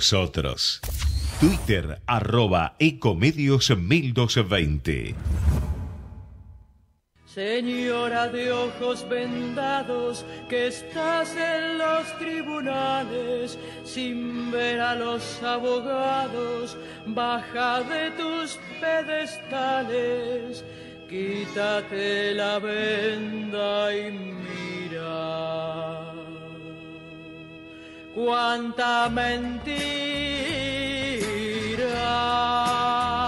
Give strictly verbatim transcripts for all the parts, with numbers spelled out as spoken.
nosotros. Twitter, arroba Ecomedios mil doscientos veinte. Señora de ojos vendados, que estás en los tribunales, sin ver a los abogados, baja de tus pedestales, quítate la venda y mira. Cuánta mentira.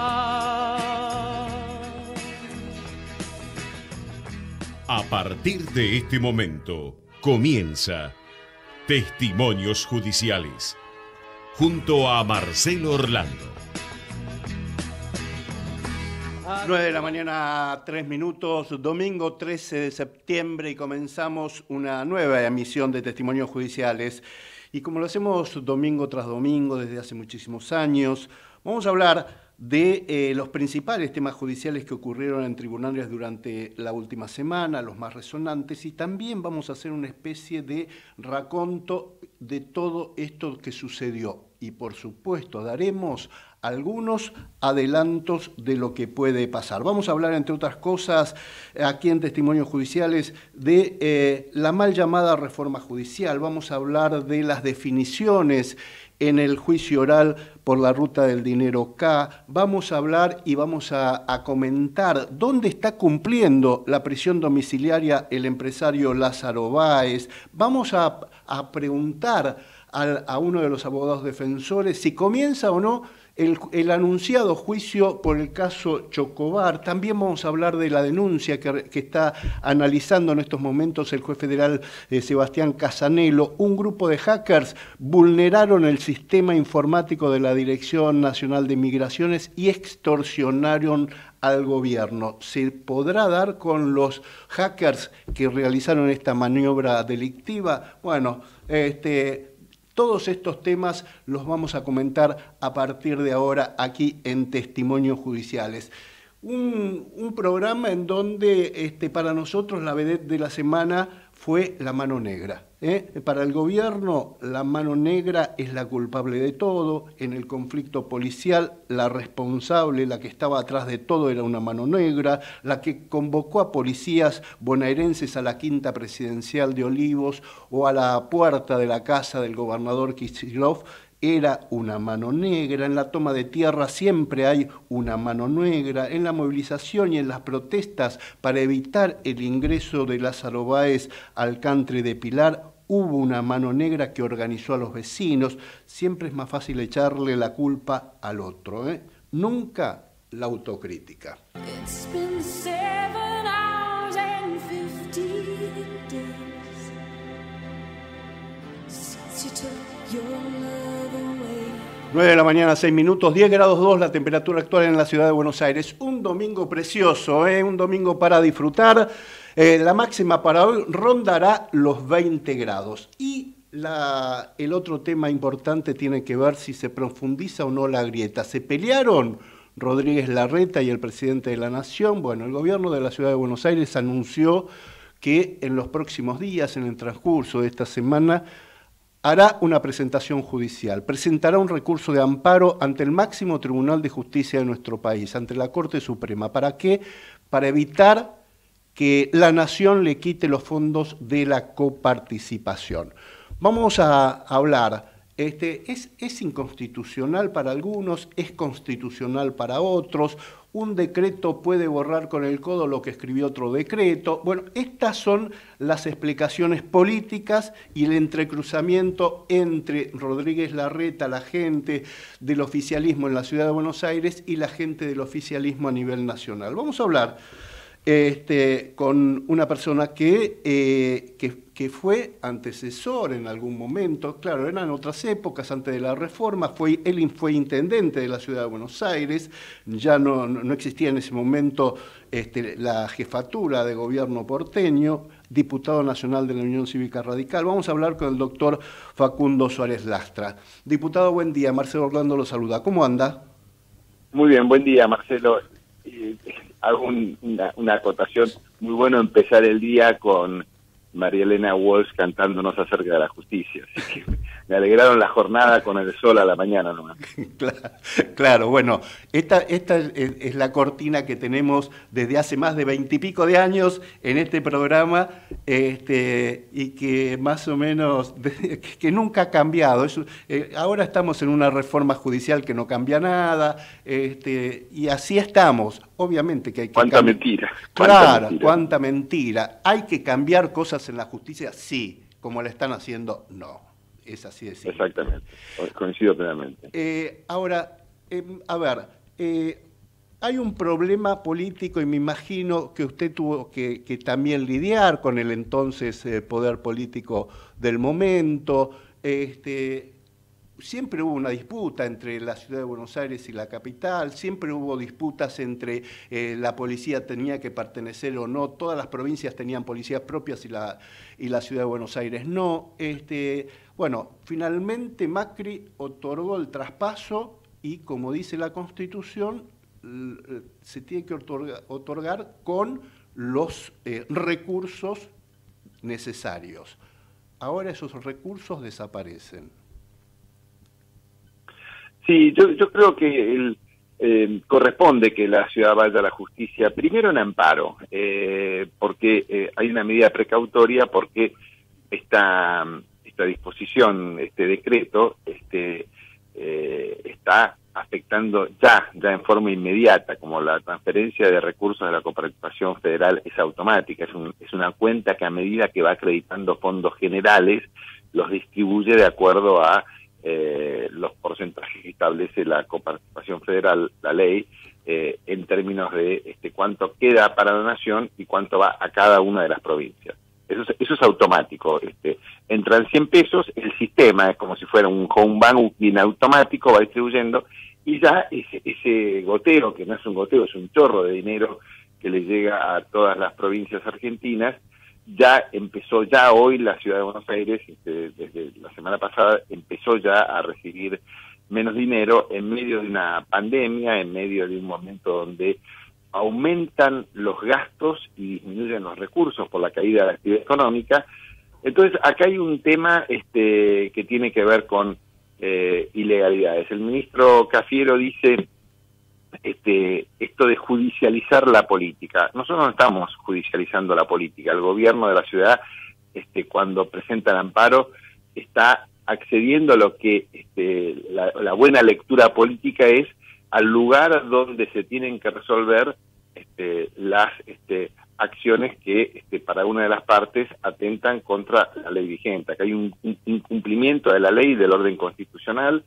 A partir de este momento comienza Testimonios Judiciales junto a Marcelo Orlando. nueve de la mañana, tres minutos, domingo trece de septiembre, y comenzamos una nueva emisión de Testimonios Judiciales. Y como lo hacemos domingo tras domingo desde hace muchísimos años, vamos a hablar de eh, los principales temas judiciales que ocurrieron en tribunales durante la última semana, los más resonantes, y también vamos a hacer una especie de raconto de todo esto que sucedió. Y por supuesto daremos algunos adelantos de lo que puede pasar. Vamos a hablar, entre otras cosas, aquí en Testimonios Judiciales, de eh, la mal llamada reforma judicial. Vamos a hablar de las definiciones en el juicio oral por la ruta del dinero K. Vamos a hablar y vamos a, a comentar dónde está cumpliendo la prisión domiciliaria el empresario Lázaro Báez. Vamos a, a preguntar a, a uno de los abogados defensores si comienza o no El, el anunciado juicio por el caso Chocobar. También vamos a hablar de la denuncia que, que está analizando en estos momentos el juez federal eh, Sebastián Casanelo. Un grupo de hackers vulneraron el sistema informático de la Dirección Nacional de Migraciones y extorsionaron al gobierno. ¿Se podrá dar con los hackers que realizaron esta maniobra delictiva? Bueno, este... todos estos temas los vamos a comentar a partir de ahora aquí en Testimonios Judiciales. Un, un programa en donde este, para nosotros la vedette de la semana fue la mano negra. ¿eh? Para el gobierno, la mano negra es la culpable de todo. En el conflicto policial, la responsable, la que estaba atrás de todo, era una mano negra, la que convocó a policías bonaerenses a la quinta presidencial de Olivos o a la puerta de la casa del gobernador Kicillof, era una mano negra. En la toma de tierra siempre hay una mano negra. En la movilización y en las protestas para evitar el ingreso de Lázaro Báez al country de Pilar, hubo una mano negra que organizó a los vecinos. Siempre es más fácil echarle la culpa al otro, ¿eh? Nunca la autocrítica. It's been seven hours and fifteen days since you took your love away. nueve de la mañana, seis minutos, diez grados dos la temperatura actual en la ciudad de Buenos Aires. Un domingo precioso, ¿eh? Un domingo para disfrutar. Eh, la máxima para hoy rondará los veinte grados. Y la, el otro tema importante tiene que ver si se profundiza o no la grieta. ¿Se pelearon Rodríguez Larreta y el presidente de la Nación? Bueno, el gobierno de la ciudad de Buenos Aires anunció que en los próximos días, en el transcurso de esta semana, hará una presentación judicial, presentará un recurso de amparo ante el máximo tribunal de justicia de nuestro país, ante la Corte Suprema. ¿Para qué? Para evitar que la Nación le quite los fondos de la coparticipación. Vamos a hablar, este, es, es inconstitucional para algunos, es constitucional para otros. Un decreto puede borrar con el codo lo que escribió otro decreto. Bueno, estas son las explicaciones políticas y el entrecruzamiento entre Rodríguez Larreta, la gente del oficialismo en la ciudad de Buenos Aires, y la gente del oficialismo a nivel nacional. Vamos a hablar este, con una persona que, eh, que, que fue antecesor en algún momento, claro, eran otras épocas, antes de la reforma, fue, él fue intendente de la ciudad de Buenos Aires, ya no, no existía en ese momento este, la jefatura de gobierno porteño, diputado nacional de la Unión Cívica Radical. Vamos a hablar con el doctor Facundo Suárez Lastra. Diputado, buen día, Marcelo Orlando lo saluda. ¿Cómo anda? Muy bien, buen día, Marcelo. Eh, hago un, una, una acotación. Muy bueno empezar el día con María Elena Walsh cantándonos acerca de la justicia. Así que me alegraron la jornada con el sol a la mañana nomás. Claro, claro, bueno, esta, esta es, es la cortina que tenemos desde hace más de veintipico de años en este programa, este, y que más o menos, que, que nunca ha cambiado. Es, eh, ahora estamos en una reforma judicial que no cambia nada, este, y así estamos. Obviamente que hay que ¿Cuánta cambiar. mentira? ¿Cuánta Claro, mentira? cuánta mentira. ¿Hay que cambiar cosas en la justicia? Sí. Como la están haciendo, no. Es así de simple. Exactamente, coincido plenamente. Eh, ahora, eh, a ver, eh, hay un problema político y me imagino que usted tuvo que, que también lidiar con el entonces eh, poder político del momento. Este, siempre hubo una disputa entre la ciudad de Buenos Aires y la capital, siempre hubo disputas entre eh, la policía tenía que pertenecer o no, todas las provincias tenían policías propias y la, y la ciudad de Buenos Aires no. Este, bueno, finalmente Macri otorgó el traspaso y, como dice la Constitución, se tiene que otorgar, otorgar con los eh, recursos necesarios. Ahora esos recursos desaparecen. Sí, yo, yo creo que el, eh, corresponde que la ciudad vaya a la justicia, primero en amparo, eh, porque eh, hay una medida precautoria, porque esta, esta disposición, este decreto, este, eh, está afectando ya, ya en forma inmediata, como la transferencia de recursos de la coparticipación federal es automática, es, un, es una cuenta que a medida que va acreditando fondos generales, los distribuye de acuerdo a Eh, los porcentajes que establece la coparticipación federal, la ley, eh, en términos de este, cuánto queda para la nación y cuánto va a cada una de las provincias. Eso es, eso es automático. Este, entran cien pesos, el sistema es como si fuera un home banking automático, va distribuyendo, y ya ese, ese goteo, que no es un goteo, es un chorro de dinero que le llega a todas las provincias argentinas, ya empezó, ya hoy la ciudad de Buenos Aires, este, desde la semana pasada, empezó ya a recibir menos dinero en medio de una pandemia, en medio de un momento donde aumentan los gastos y disminuyen los recursos por la caída de la actividad económica. Entonces, acá hay un tema este, que tiene que ver con eh, ilegalidades. El ministro Cafiero dice Este, esto de judicializar la política. Nosotros no estamos judicializando la política. El gobierno de la ciudad, este, cuando presenta el amparo, está accediendo a lo que este, la, la buena lectura política es al lugar donde se tienen que resolver este, las este, acciones que este, para una de las partes atentan contra la ley vigente. Acá hay un, un incumplimiento de la ley del orden constitucional.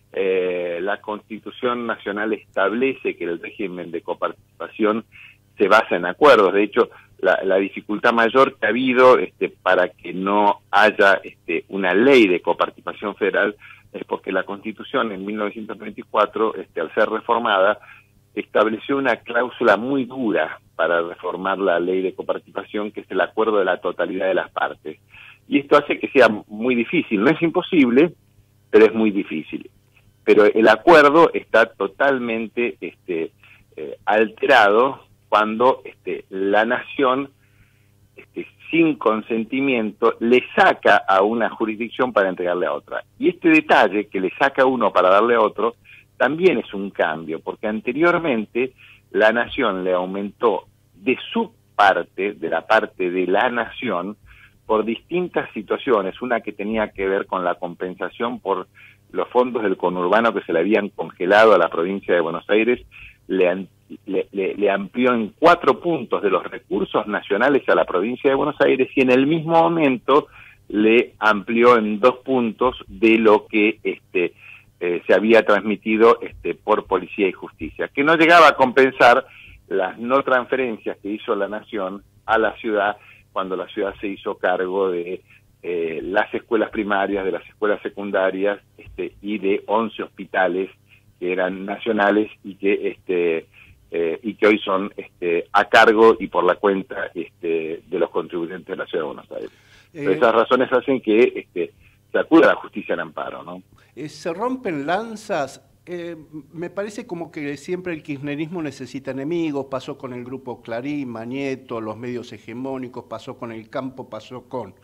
Eh, la Constitución Nacional establece que el régimen de coparticipación se basa en acuerdos. De hecho, la, la dificultad mayor que ha habido este, para que no haya este, una ley de coparticipación federal es porque la Constitución en mil novecientos noventa y cuatro, este, al ser reformada, estableció una cláusula muy dura para reformar la ley de coparticipación, que es el acuerdo de la totalidad de las partes. Y esto hace que sea muy difícil. No es imposible, pero es muy difícil. Pero el acuerdo está totalmente este, eh, alterado cuando este, la nación, este, sin consentimiento, le saca a una jurisdicción para entregarle a otra. Y este detalle que le saca a uno para darle a otro, también es un cambio, porque anteriormente la nación le aumentó de su parte, de la parte de la nación, por distintas situaciones, una que tenía que ver con la compensación por los fondos del conurbano que se le habían congelado a la provincia de Buenos Aires, le, le, le amplió en cuatro puntos de los recursos nacionales a la provincia de Buenos Aires y en el mismo momento le amplió en dos puntos de lo que este, eh, se había transmitido este, por Policía y Justicia, que no llegaba a compensar las no transferencias que hizo la nación a la ciudad cuando la ciudad se hizo cargo de eh, las escuelas primarias, de las escuelas secundarias este, y de once hospitales que eran nacionales y que este eh, y que hoy son este, a cargo y por la cuenta este, de los contribuyentes de la ciudad de Buenos Aires. Eh, Esas razones hacen que este, se acuda a la justicia en amparo, ¿no? Eh, se rompen lanzas. Eh, me parece como que siempre el kirchnerismo necesita enemigos, pasó con el grupo Clarín, Mañeto, los medios hegemónicos, pasó con el campo, pasó con...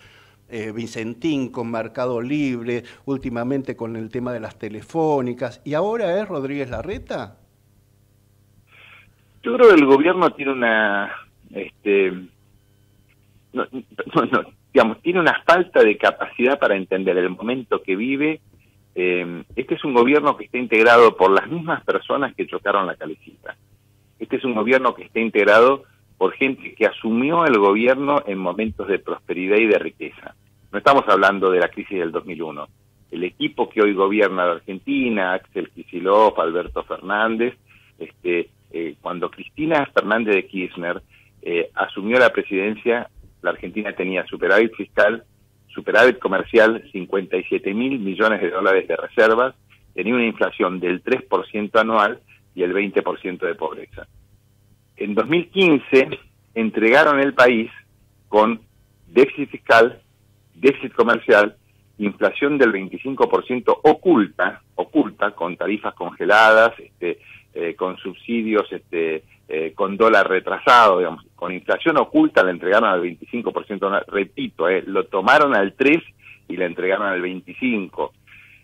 eh, Vicentín con Mercado Libre, últimamente con el tema de las telefónicas, ¿y ahora es Rodríguez Larreta? Yo creo que el gobierno tiene una, este, no, no, no, digamos, tiene una falta de capacidad para entender el momento que vive. Eh, este es un gobierno que está integrado por las mismas personas que chocaron la Calecita. Este es un gobierno que está integrado por gente que asumió el gobierno en momentos de prosperidad y de riqueza. No estamos hablando de la crisis del dos mil uno. El equipo que hoy gobierna la Argentina, Axel Kicillof, Alberto Fernández, este, eh, cuando Cristina Fernández de Kirchner eh, asumió la presidencia, la Argentina tenía superávit fiscal, superávit comercial, cincuenta y siete mil millones de dólares de reservas, tenía una inflación del tres por ciento anual y el veinte por ciento de pobreza. En dos mil quince entregaron el país con déficit fiscal, déficit comercial, inflación del veinticinco por ciento oculta, oculta, con tarifas congeladas, este, eh, con subsidios, este, eh, con dólar retrasado, digamos, con inflación oculta la entregaron al veinticinco por ciento, repito, eh, lo tomaron al tres por ciento y la entregaron al veinticinco por ciento.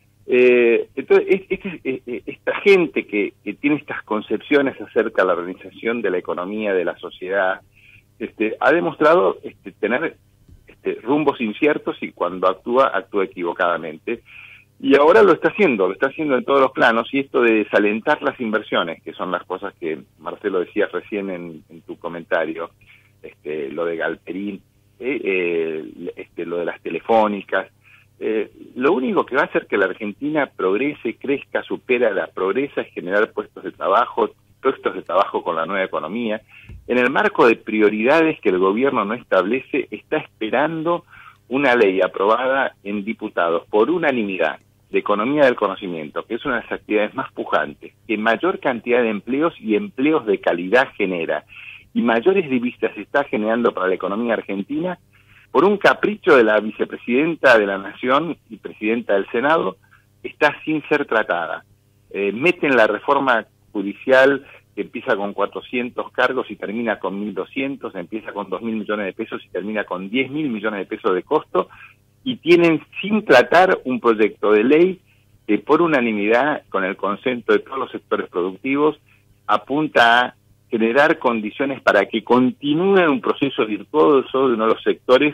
Eh, entonces, es, es, es, es, esta gente que, que tiene estas concepciones acerca de la organización de la economía, de la sociedad, este, ha demostrado este, tener este, rumbos inciertos y cuando actúa, actúa equivocadamente. Y ahora lo está haciendo, lo está haciendo en todos los planos, y esto de desalentar las inversiones, que son las cosas que Marcelo decía recién en, en tu comentario, este, lo de Galperín, eh, eh, este, lo de las telefónicas, Eh, lo único que va a hacer que la Argentina progrese, crezca, supera la progresa es generar puestos de trabajo, puestos de trabajo con la nueva economía. En el marco de prioridades que el gobierno no establece, está esperando una ley aprobada en diputados por unanimidad de economía del conocimiento, que es una de las actividades más pujantes, que mayor cantidad de empleos y empleos de calidad genera, y mayores divisas está generando para la economía argentina, por un capricho de la vicepresidenta de la Nación y presidenta del Senado, está sin ser tratada. Eh, meten la reforma judicial que empieza con cuatrocientos cargos y termina con mil doscientos, empieza con dos mil millones de pesos y termina con diez mil millones de pesos de costo, y tienen sin tratar un proyecto de ley que por unanimidad, con el consenso de todos los sectores productivos, apunta a generar condiciones para que continúe un proceso virtuoso de uno de los sectores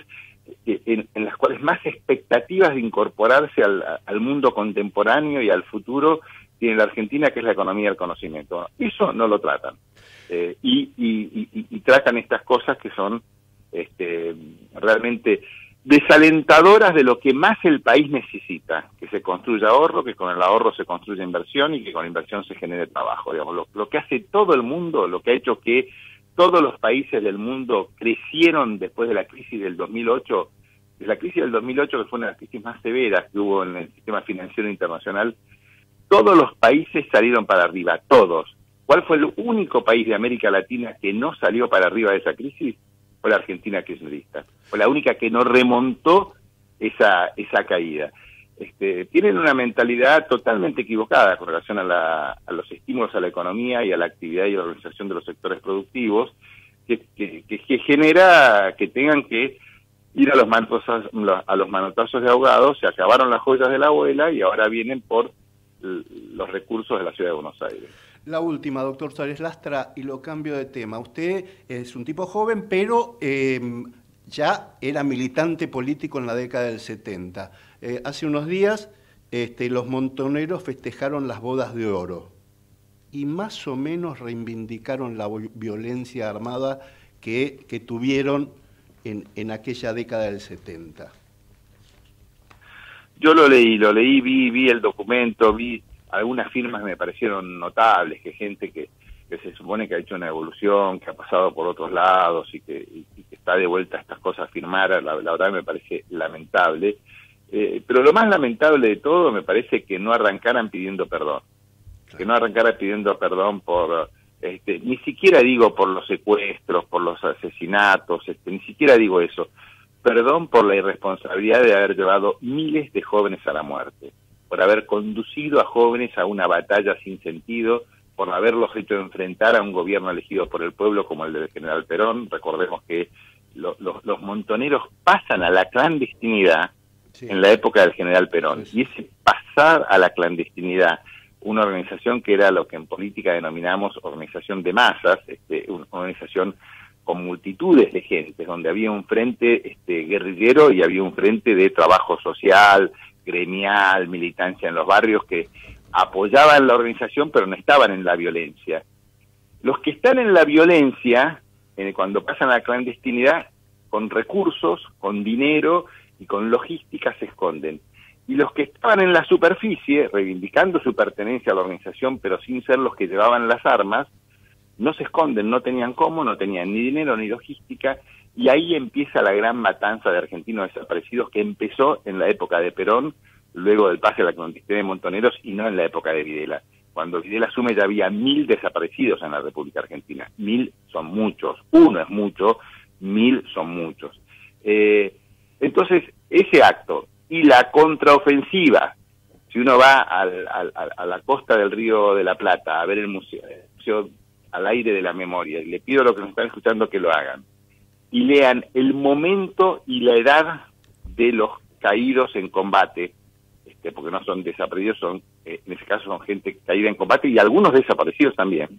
en, en las cuales más expectativas de incorporarse al, al mundo contemporáneo y al futuro tiene la Argentina, que es la economía del conocimiento. Eso no lo tratan. Eh, y, y, y, y tratan estas cosas que son este, realmente desalentadoras de lo que más el país necesita, que se construya ahorro, que con el ahorro se construya inversión y que con la inversión se genere trabajo. Digamos, lo, lo que hace todo el mundo, lo que ha hecho que todos los países del mundo crecieron después de la crisis del dos mil ocho, de la crisis del dos mil ocho, que fue una de las crisis más severas que hubo en el sistema financiero internacional, todos los países salieron para arriba, todos. ¿Cuál fue el único país de América Latina que no salió para arriba de esa crisis? Fue la Argentina kirchnerista. Fue la única que no remontó esa esa caída. Este, tienen una mentalidad totalmente equivocada con relación a, la, a los estímulos a la economía y a la actividad y la organización de los sectores productivos, que, que, que, que genera que tengan que ir a los manotazos, a los manotazos de ahogados. Se acabaron las joyas de la abuela y ahora vienen por los recursos de la ciudad de Buenos Aires. La última, doctor Suárez Lastra, y lo cambio de tema. Usted es un tipo joven, pero eh, ya era militante político en la década del setenta. Eh, hace unos días este, los montoneros festejaron las bodas de oro y más o menos reivindicaron la violencia armada que, que tuvieron en, en aquella década del setenta. Yo lo leí, lo leí, vi, vi el documento, vi algunas firmas me parecieron notables, que gente que, que se supone que ha hecho una evolución, que ha pasado por otros lados y que, y, y que está de vuelta a estas cosas a firmar, la, la verdad me parece lamentable. Eh, pero lo más lamentable de todo me parece que no arrancaran pidiendo perdón. Claro. Que no arrancaran pidiendo perdón por, este, ni siquiera digo por los secuestros, por los asesinatos, este, ni siquiera digo eso. Perdón por la irresponsabilidad de haber llevado miles de jóvenes a la muerte, por haber conducido a jóvenes a una batalla sin sentido, por haberlos hecho enfrentar a un gobierno elegido por el pueblo como el del general Perón. Recordemos que lo, lo, los montoneros pasan a la clandestinidad Sí. en la época del general Perón. Sí, sí. Y ese pasar a la clandestinidad, una organización que era lo que en política denominamos organización de masas, este, una organización con multitudes de gente, donde había un frente este, guerrillero y había un frente de trabajo social, gremial, militancia en los barrios, que apoyaban la organización pero no estaban en la violencia. Los que están en la violencia, eh, cuando pasan a la clandestinidad, con recursos, con dinero y con logística se esconden. Y los que estaban en la superficie, reivindicando su pertenencia a la organización, pero sin ser los que llevaban las armas, no se esconden, no tenían cómo, no tenían ni dinero ni logística, y ahí empieza la gran matanza de argentinos desaparecidos que empezó en la época de Perón, luego del pase a la clandestinidad de Montoneros, y no en la época de Videla. Cuando Videla asume ya había mil desaparecidos en la República Argentina. Mil son muchos, uno es mucho, mil son muchos. Eh, entonces, ese acto y la contraofensiva, si uno va al, al, a la costa del Río de la Plata a ver el museo, el museo al aire de la memoria, y le pido a los que nos están escuchando que lo hagan, y lean el momento y la edad de los caídos en combate, este, porque no son desaparecidos, son eh, en ese caso son gente caída en combate y algunos desaparecidos también,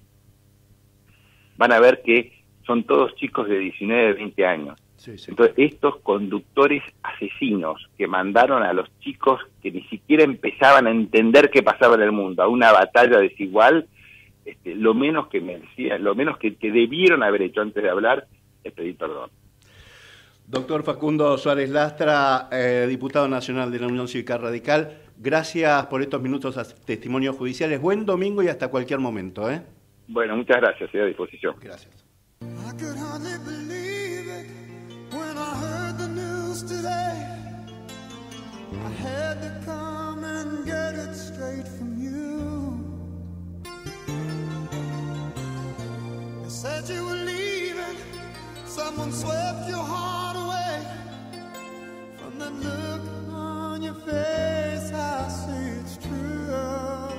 van a ver que son todos chicos de diecinueve, veinte años. Sí, sí. Entonces, estos conductores asesinos que mandaron a los chicos que ni siquiera empezaban a entender qué pasaba en el mundo, a una batalla desigual, este, lo menos que merecían, lo menos que, que debieron haber hecho antes de hablar es pedir perdón. Doctor Facundo Suárez Lastra, eh, diputado nacional de la Unión Cívica Radical, gracias por estos minutos a testimonios judiciales. Buen domingo y hasta cualquier momento, ¿eh? Bueno, muchas gracias, estoy a disposición. Gracias. I could hardly believe it when I heard the news today. I had to come and get it straight from you. They said you were leaving, someone swept your heart away. From the look on your face, I see it's true.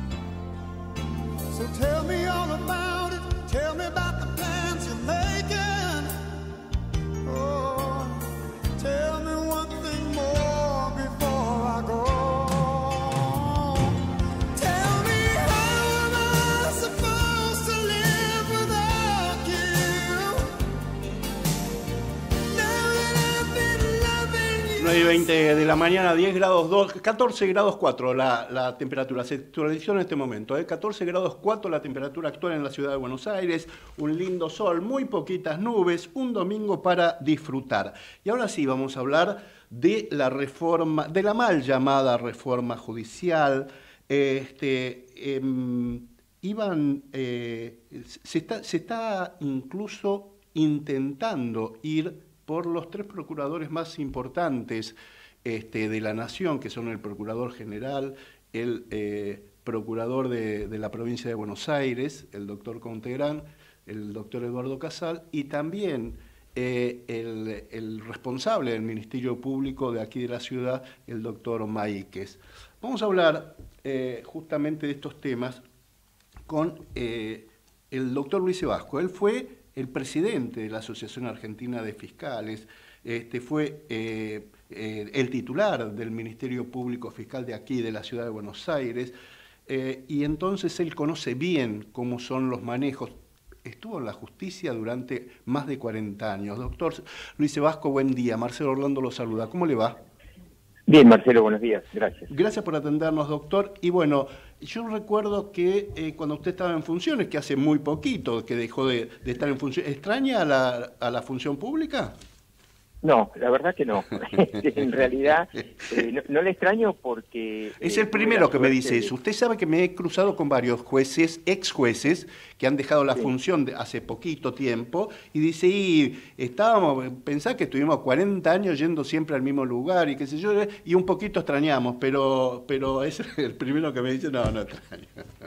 So tell me all about it, tell me about the plans you're making. Oh, tell me one thing more before I go. Tell me, how am I supposed to live without you? Now that I've been loving you. nueve y veinte de la mañana, diez grados dos, catorce grados cuatro la, la temperatura. Se actualizó en este momento, ¿eh? catorce grados cuatro la temperatura actual en la ciudad de Buenos Aires. Un lindo sol, muy poquitas nubes, un domingo para disfrutar. Y ahora sí, vamos a hablar de la reforma, de la mal llamada reforma judicial. Este, eh, iban, eh, se, está, se está incluso intentando ir por los tres procuradores más importantes este, de la nación, que son el Procurador General, el eh, Procurador de, de la Provincia de Buenos Aires, el doctor Contegrán, el doctor Eduardo Casal, y también eh, el, el responsable del Ministerio Público de aquí de la ciudad, el doctor Maíquez. Vamos a hablar eh, justamente de estos temas con eh, el doctor Luis Sebasco. Él fue el presidente de la Asociación Argentina de Fiscales, este, fue eh, eh, el titular del Ministerio Público Fiscal de aquí, de la ciudad de Buenos Aires, eh, y entonces él conoce bien cómo son los manejos. Estuvo en la justicia durante más de cuarenta años. Doctor Luis Sebasco, buen día. Marcelo Orlando lo saluda. ¿Cómo le va? Bien, Marcelo, buenos días. Gracias. Gracias por atendernos, doctor. Y bueno, yo recuerdo que eh, cuando usted estaba en funciones, que hace muy poquito que dejó de, de estar en función, ¿extraña a la, a la función pública? No, la verdad que no. En realidad, eh, no, no le extraño porque... Es eh, el primero que me dice de... eso. Usted sabe que me he cruzado con varios jueces, ex jueces, que han dejado la sí. función de hace poquito tiempo, y dice, y estábamos, pensá que estuvimos cuarenta años yendo siempre al mismo lugar, y qué sé yo, y un poquito extrañamos, pero pero es el primero que me dice, no, no extraño.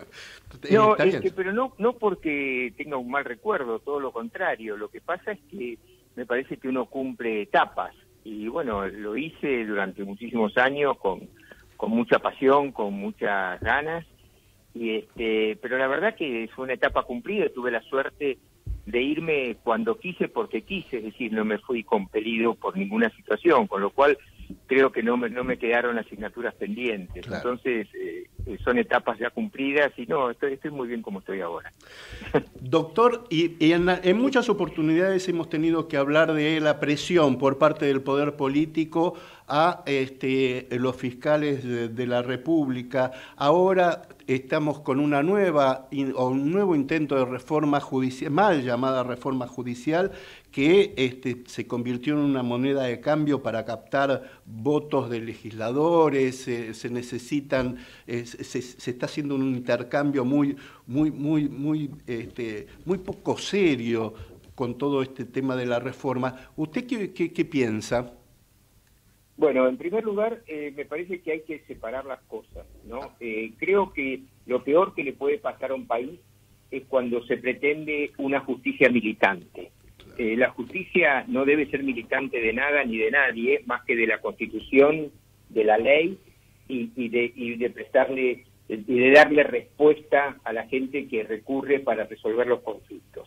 No, es que, pero no, no porque tenga un mal recuerdo, todo lo contrario. Lo que pasa es que me parece que uno cumple etapas, y bueno, lo hice durante muchísimos años con, con mucha pasión, con muchas ganas, y este, pero la verdad que fue una etapa cumplida. Tuve la suerte de irme cuando quise porque quise, es decir, no me fui compelido por ninguna situación, con lo cual creo que no me, no me quedaron asignaturas pendientes. Claro. Entonces, eh, son etapas ya cumplidas y no, estoy, estoy muy bien como estoy ahora. Doctor, y, y en, en muchas oportunidades hemos tenido que hablar de la presión por parte del poder político a este, los fiscales de, de la República. Ahora estamos con una nueva o un nuevo intento de reforma judicial, mal llamada reforma judicial, que este, se convirtió en una moneda de cambio para captar votos de legisladores. Eh, se necesitan, eh, se, se está haciendo un intercambio muy, muy, muy, muy, este, muy poco serio con todo este tema de la reforma. ¿Usted qué, qué, qué piensa? Bueno, en primer lugar, eh, me parece que hay que separar las cosas, ¿no? Eh, creo que lo peor que le puede pasar a un país es cuando se pretende una justicia militante. Eh, la justicia no debe ser militante de nada ni de nadie, más que de la Constitución, de la ley y, y, de, y de prestarle y de darle respuesta a la gente que recurre para resolver los conflictos.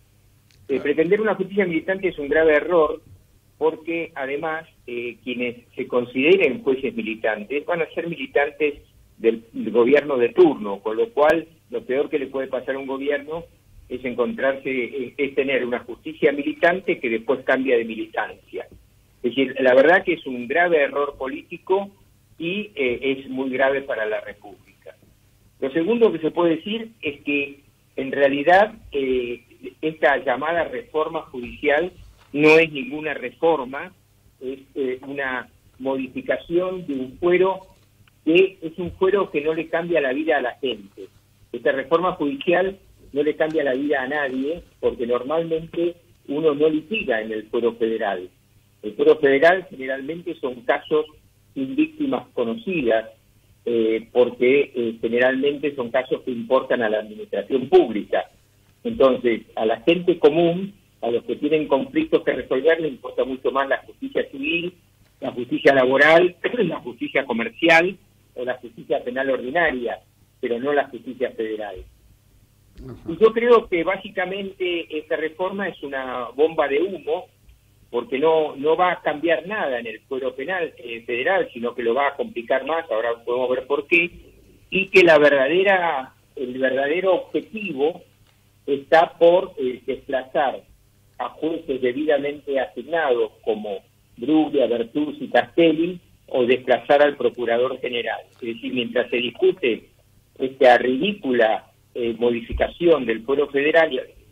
Eh, pretender una justicia militante es un grave error, porque además eh, quienes se consideren jueces militantes van a ser militantes del, del gobierno de turno, con lo cual lo peor que le puede pasar a un gobierno es encontrarse, es, es tener una justicia militante que después cambia de militancia. Es decir, la verdad que es un grave error político y eh, es muy grave para la República. Lo segundo que se puede decir es que en realidad eh, esta llamada reforma judicial no es ninguna reforma, es eh, una modificación de un fuero que es un fuero que no le cambia la vida a la gente. Esta reforma judicial no le cambia la vida a nadie, porque normalmente uno no litiga en el fuero federal. El fuero federal generalmente son casos sin víctimas conocidas, eh, porque eh, generalmente son casos que importan a la administración pública. Entonces, a la gente común, a los que tienen conflictos que resolver, les importa mucho más la justicia civil, la justicia laboral, la justicia comercial o la justicia penal ordinaria, pero no la justicia federal. Uh-huh. Y yo creo que básicamente esta reforma es una bomba de humo, porque no no va a cambiar nada en el fuero penal eh, federal, sino que lo va a complicar más, ahora podemos ver por qué, y que la verdadera el verdadero objetivo está por eh, desplazar a jueces debidamente asignados como Bruglia, Bertuzzi y Castelli, o desplazar al Procurador General. Es decir, mientras se discute esta ridícula eh, modificación del fuero federal,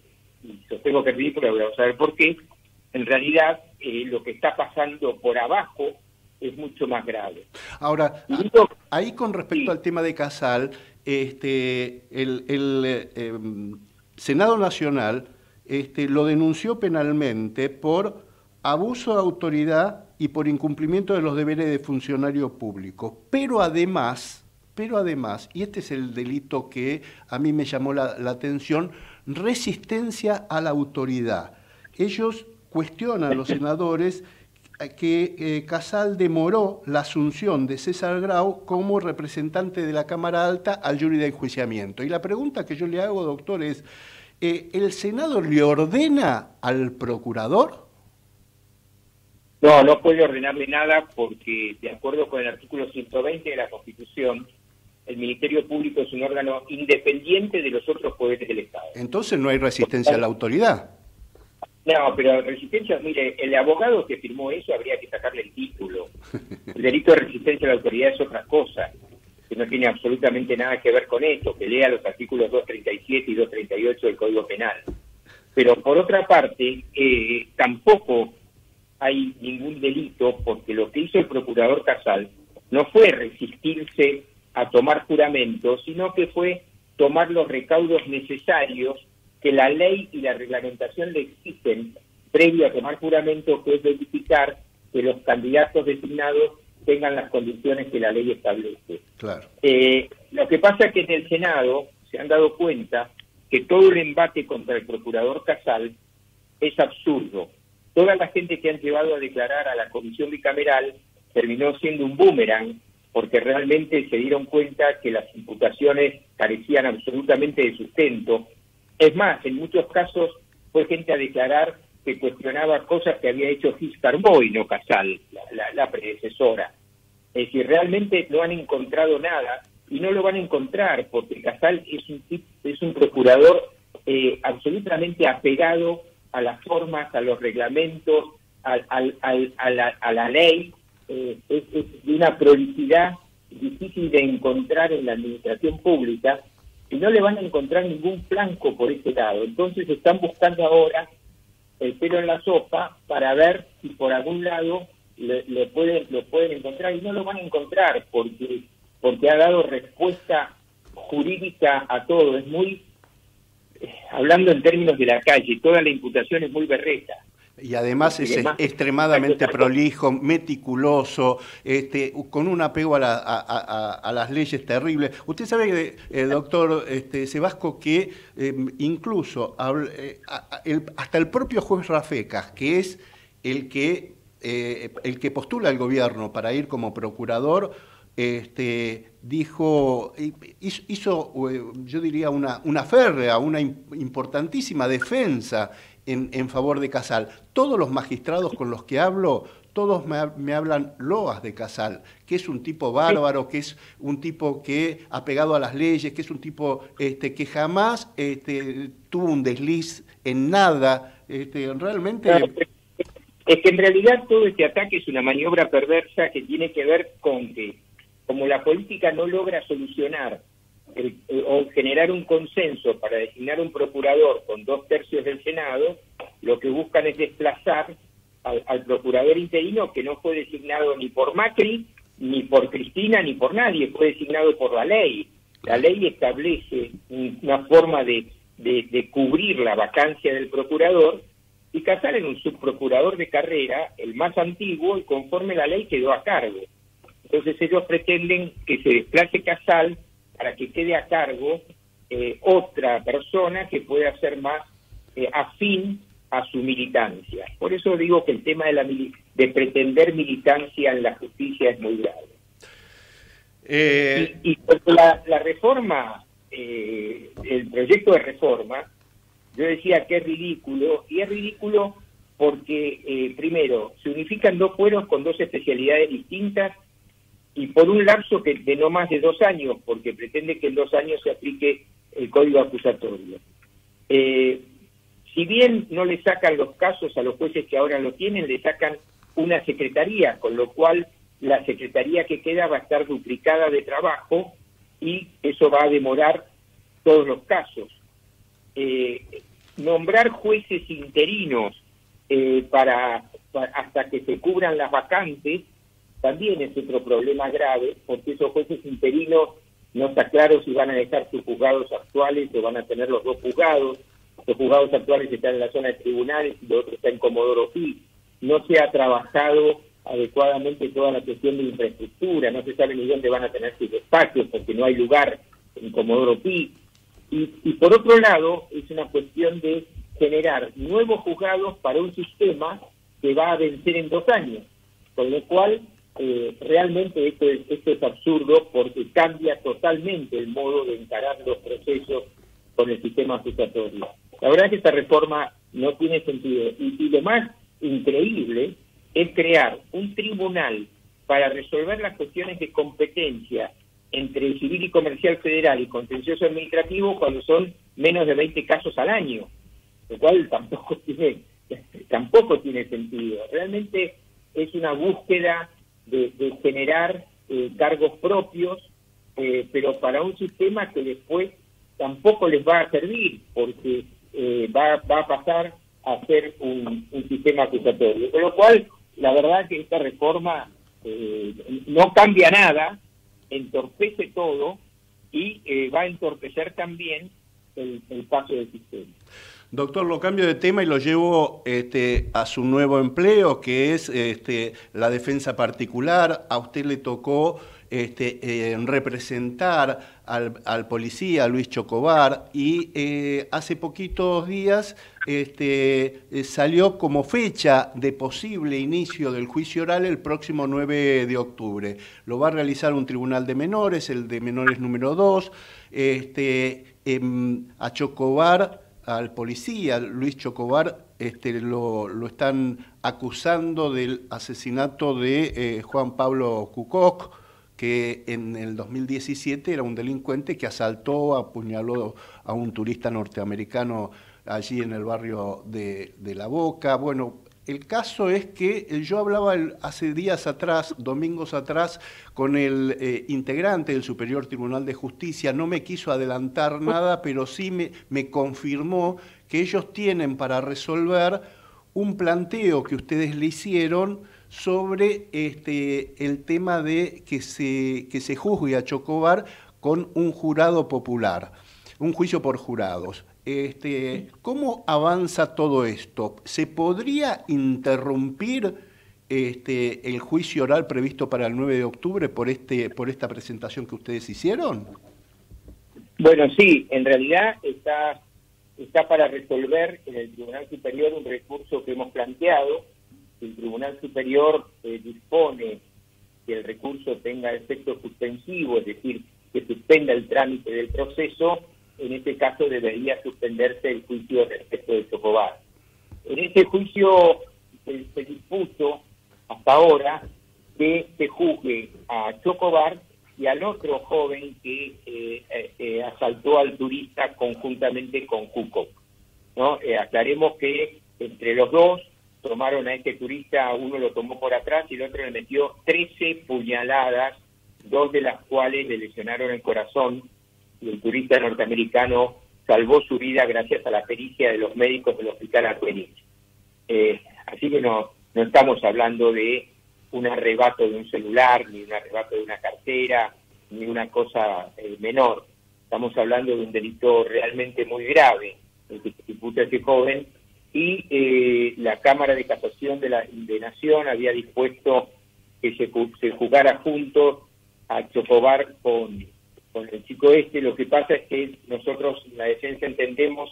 y sostengo que es ridícula, vamos a ver por qué, en realidad eh, lo que está pasando por abajo es mucho más grave. Ahora, digo, ahí con respecto sí. al tema de Casal, este, el, el eh, Senado Nacional Este, lo denunció penalmente por abuso de autoridad y por incumplimiento de los deberes de funcionario público. Pero además, pero además, y este es el delito que a mí me llamó la, la atención, resistencia a la autoridad. Ellos cuestionan a los senadores que eh, Casal demoró la asunción de César Grau como representante de la Cámara Alta al jury de enjuiciamiento. Y la pregunta que yo le hago, doctor, es: Eh, ¿el Senado le ordena al procurador? No, no puede ordenarle nada porque, de acuerdo con el artículo ciento veinte de la Constitución, el Ministerio Público es un órgano independiente de los otros poderes del Estado. Entonces no hay resistencia a la autoridad. No, pero resistencia, mire, el abogado que firmó eso habría que sacarle el título. El delito de resistencia a la autoridad es otra cosa, que no tiene absolutamente nada que ver con esto, que lea los artículos doscientos treinta y siete y doscientos treinta y ocho del Código Penal. Pero por otra parte, eh, tampoco hay ningún delito, porque lo que hizo el procurador Casal no fue resistirse a tomar juramento, sino que fue tomar los recaudos necesarios que la ley y la reglamentación le exigen previo a tomar juramento, que es verificar que los candidatos designados tengan las condiciones que la ley establece. Claro. Eh, lo que pasa es que en el Senado se han dado cuenta que todo el embate contra el procurador Casal es absurdo. Toda la gente que han llevado a declarar a la comisión bicameral terminó siendo un boomerang, porque realmente se dieron cuenta que las imputaciones carecían absolutamente de sustento. Es más, en muchos casos fue gente a declarar que cuestionaba cosas que había hecho Gis Carboy, no Casal, la, la, la predecesora. Es decir, realmente no han encontrado nada y no lo van a encontrar porque Casal es un, es un procurador eh, absolutamente apegado a las formas, a los reglamentos, al, al, al, a, la, a la ley. Eh, es, es de una prolijidad difícil de encontrar en la administración pública y no le van a encontrar ningún flanco por ese lado. Entonces están buscando ahora el pelo en la sopa para ver si por algún lado le, le pueden, lo pueden encontrar, y no lo van a encontrar porque, porque ha dado respuesta jurídica a todo. Es muy, eh, hablando en términos de la calle, toda la imputación es muy berreta. Y además es además, extremadamente prolijo, meticuloso, este, con un apego a, la, a, a, a las leyes terribles. Usted sabe, eh, doctor este, Sebasco, que eh, incluso eh, el, hasta el propio juez Rafecas, que es el que, eh, el que postula al gobierno para ir como procurador, este, dijo, hizo, hizo, yo diría, una, una férrea, una importantísima defensa En, en favor de Casal. Todos los magistrados con los que hablo, todos me, me hablan loas de Casal, que es un tipo bárbaro, que es un tipo que ha pegado a las leyes, que es un tipo este, que jamás este, tuvo un desliz en nada. Este, realmente... Es que en realidad todo este ataque es una maniobra perversa que tiene que ver con que, como la política no logra solucionar El, o generar un consenso para designar un procurador con dos tercios del Senado, lo que buscan es desplazar al, al procurador interino, que no fue designado ni por Macri, ni por Cristina, ni por nadie, fue designado por la ley. La ley establece una forma de, de, de cubrir la vacancia del procurador, y Casal era un subprocurador de carrera, el más antiguo, y conforme la ley quedó a cargo. Entonces ellos pretenden que se desplace Casal para que quede a cargo eh, otra persona que pueda ser más eh, afín a su militancia. Por eso digo que el tema de, la de pretender militancia en la justicia es muy grave. Eh... Y, y la, la reforma, eh, el proyecto de reforma, yo decía que es ridículo, y es ridículo porque, eh, primero, se unifican dos fueros con dos especialidades distintas, y por un lapso que de no más de dos años, porque pretende que en dos años se aplique el código acusatorio. Eh, si bien no le sacan los casos a los jueces que ahora lo tienen, le sacan una secretaría, con lo cual la secretaría que queda va a estar duplicada de trabajo y eso va a demorar todos los casos. Eh, nombrar jueces interinos eh, para, para hasta que se cubran las vacantes también es otro problema grave, porque esos jueces interinos no está claro si van a dejar sus juzgados actuales o van a tener los dos juzgados. Los juzgados actuales están en la zona de tribunales y los otros están en Comodoro Pi. No se ha trabajado adecuadamente toda la cuestión de infraestructura, no se sabe ni dónde van a tener sus espacios porque no hay lugar en Comodoro Pi. Y, y por otro lado, es una cuestión de generar nuevos juzgados para un sistema que va a vencer en dos años, con lo cual Eh, realmente esto es, esto es absurdo porque cambia totalmente el modo de encarar los procesos con el sistema acusatorio. La verdad es que esta reforma no tiene sentido. Y, y lo más increíble es crear un tribunal para resolver las cuestiones de competencia entre el civil y comercial federal y contencioso administrativo cuando son menos de veinte casos al año, lo cual tampoco tiene, tampoco tiene sentido. Realmente es una búsqueda De, de generar eh, cargos propios, eh, pero para un sistema que después tampoco les va a servir, porque eh, va, va a pasar a ser un, un sistema acusatorio. Con lo cual, la verdad que esta reforma eh, no cambia nada, entorpece todo y eh, va a entorpecer también el, el paso del sistema. Doctor, lo cambio de tema y lo llevo este, a su nuevo empleo, que es este, la defensa particular. A usted le tocó este, eh, representar al, al policía Luis Chocobar y eh, hace poquitos días este, eh, salió como fecha de posible inicio del juicio oral el próximo nueve de octubre. Lo va a realizar un tribunal de menores, el de menores número dos. Este, eh, a Chocobar al policía Luis Chocobar, este, lo, lo están acusando del asesinato de eh, Juan Pablo Cucoc, que en el dos mil diecisiete era un delincuente que asaltó, apuñaló a un turista norteamericano allí en el barrio de, de La Boca. Bueno, el caso es que yo hablaba el, hace días atrás, domingos atrás, con el eh, integrante del Superior Tribunal de Justicia. No me quiso adelantar nada, pero sí me, me confirmó que ellos tienen para resolver un planteo que ustedes le hicieron sobre este, el tema de que se, que se juzgue a Chocobar con un jurado popular, un juicio por jurados. Este, ¿Cómo avanza todo esto? ¿Se podría interrumpir este, el juicio oral previsto para el nueve de octubre por, este, por esta presentación que ustedes hicieron? Bueno, sí, en realidad está, está para resolver en el Tribunal Superior un recurso que hemos planteado. El Tribunal Superior eh, dispone que el recurso tenga efecto suspensivo, es decir, que suspenda el trámite del proceso. En este caso debería suspenderse el juicio respecto de Chocobar. En este juicio eh, se dispuso hasta ahora que se juzgue a Chocobar y al otro joven que eh, eh, eh, asaltó al turista conjuntamente con Cucoc, ¿no? Eh, aclaremos que entre los dos tomaron a este turista, uno lo tomó por atrás y el otro le metió trece puñaladas, dos de las cuales le lesionaron el corazón. Y el turista norteamericano salvó su vida gracias a la pericia de los médicos del Hospital Arcoiris. Eh, así que no, no estamos hablando de un arrebato de un celular, ni un arrebato de una cartera, ni una cosa eh, menor. Estamos hablando de un delito realmente muy grave, el que se imputa a ese joven, y eh, la Cámara de Casación de la de Nación había dispuesto que se, se juzgara juntos a Chocobar con... con el chico este. Lo que pasa es que nosotros en la defensa entendemos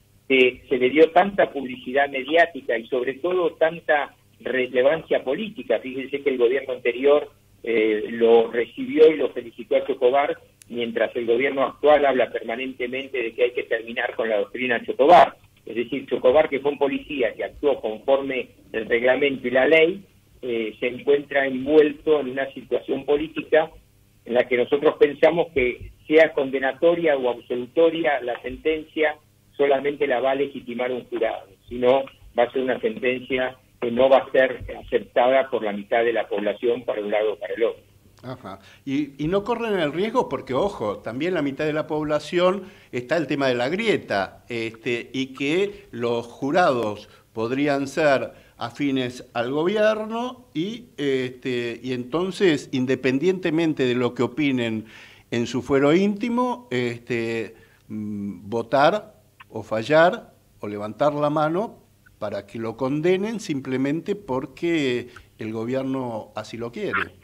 que se le dio tanta publicidad mediática y sobre todo tanta relevancia política. Fíjense que el gobierno anterior eh, lo recibió y lo felicitó a Chocobar, mientras el gobierno actual habla permanentemente de que hay que terminar con la doctrina Chocobar. Es decir, Chocobar, que fue un policía que actuó conforme el reglamento y la ley, eh, se encuentra envuelto en una situación política en la que nosotros pensamos que sea condenatoria o absolutoria la sentencia, solamente la va a legitimar un jurado, si no va a ser una sentencia que no va a ser aceptada por la mitad de la población para un lado o para el otro. Ajá. Y, y no corren el riesgo porque, ojo, también la mitad de la población está el tema de la grieta, este, y que los jurados podrían ser afines al gobierno y, este, y entonces, independientemente de lo que opinen en su fuero íntimo, este, mm, votar o fallar o levantar la mano para que lo condenen simplemente porque el gobierno así lo quiere.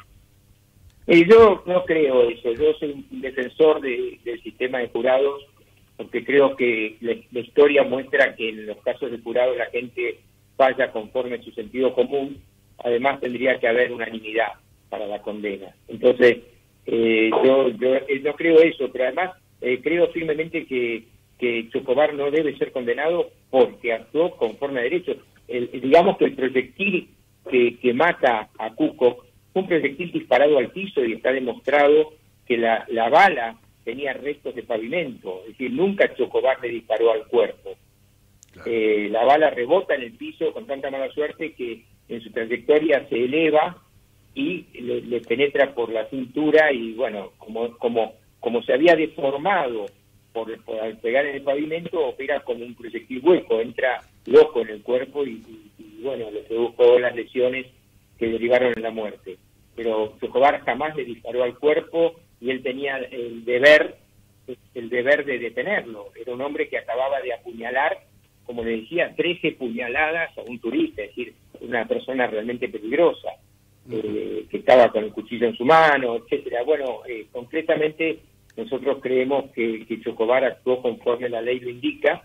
Eh, yo no creo eso. Yo soy un defensor de, del sistema de jurados, porque creo que la, la historia muestra que en los casos de jurados la gente falla conforme a su sentido común. Además tendría que haber unanimidad para la condena. Entonces, eh, yo, yo eh, no creo eso, pero además eh, creo firmemente que, que Chocobar no debe ser condenado porque actuó conforme a derecho. El, digamos que el proyectil que, que mata a Cucoc fue un proyectil disparado al piso y está demostrado que la, la bala tenía restos de pavimento, es decir, nunca Chocobar le disparó al cuerpo. Claro. Eh, la bala rebota en el piso con tanta mala suerte que en su trayectoria se eleva y le, le penetra por la cintura y bueno, como como como se había deformado por, por al pegar en el pavimento, opera como un proyectil hueco, entra loco en el cuerpo y, y, y bueno, le produjo las lesiones que derivaron en la muerte. Pero Chocobar jamás le disparó al cuerpo y él tenía el deber, el deber de detenerlo. Era un hombre que acababa de apuñalar, como le decía, trece puñaladas a un turista, es decir, una persona realmente peligrosa, eh, que estaba con el cuchillo en su mano, etcétera. Bueno, eh, concretamente nosotros creemos que, que Chocobar actuó conforme la ley lo indica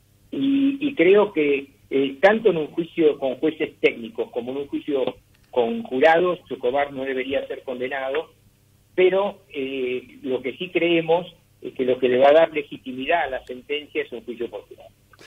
y, y creo que eh, tanto en un juicio con jueces técnicos como en un juicio con jurados, Chocobar no debería ser condenado, pero eh, lo que sí creemos es que lo que le va a dar legitimidad a la sentencia es un juicio popular.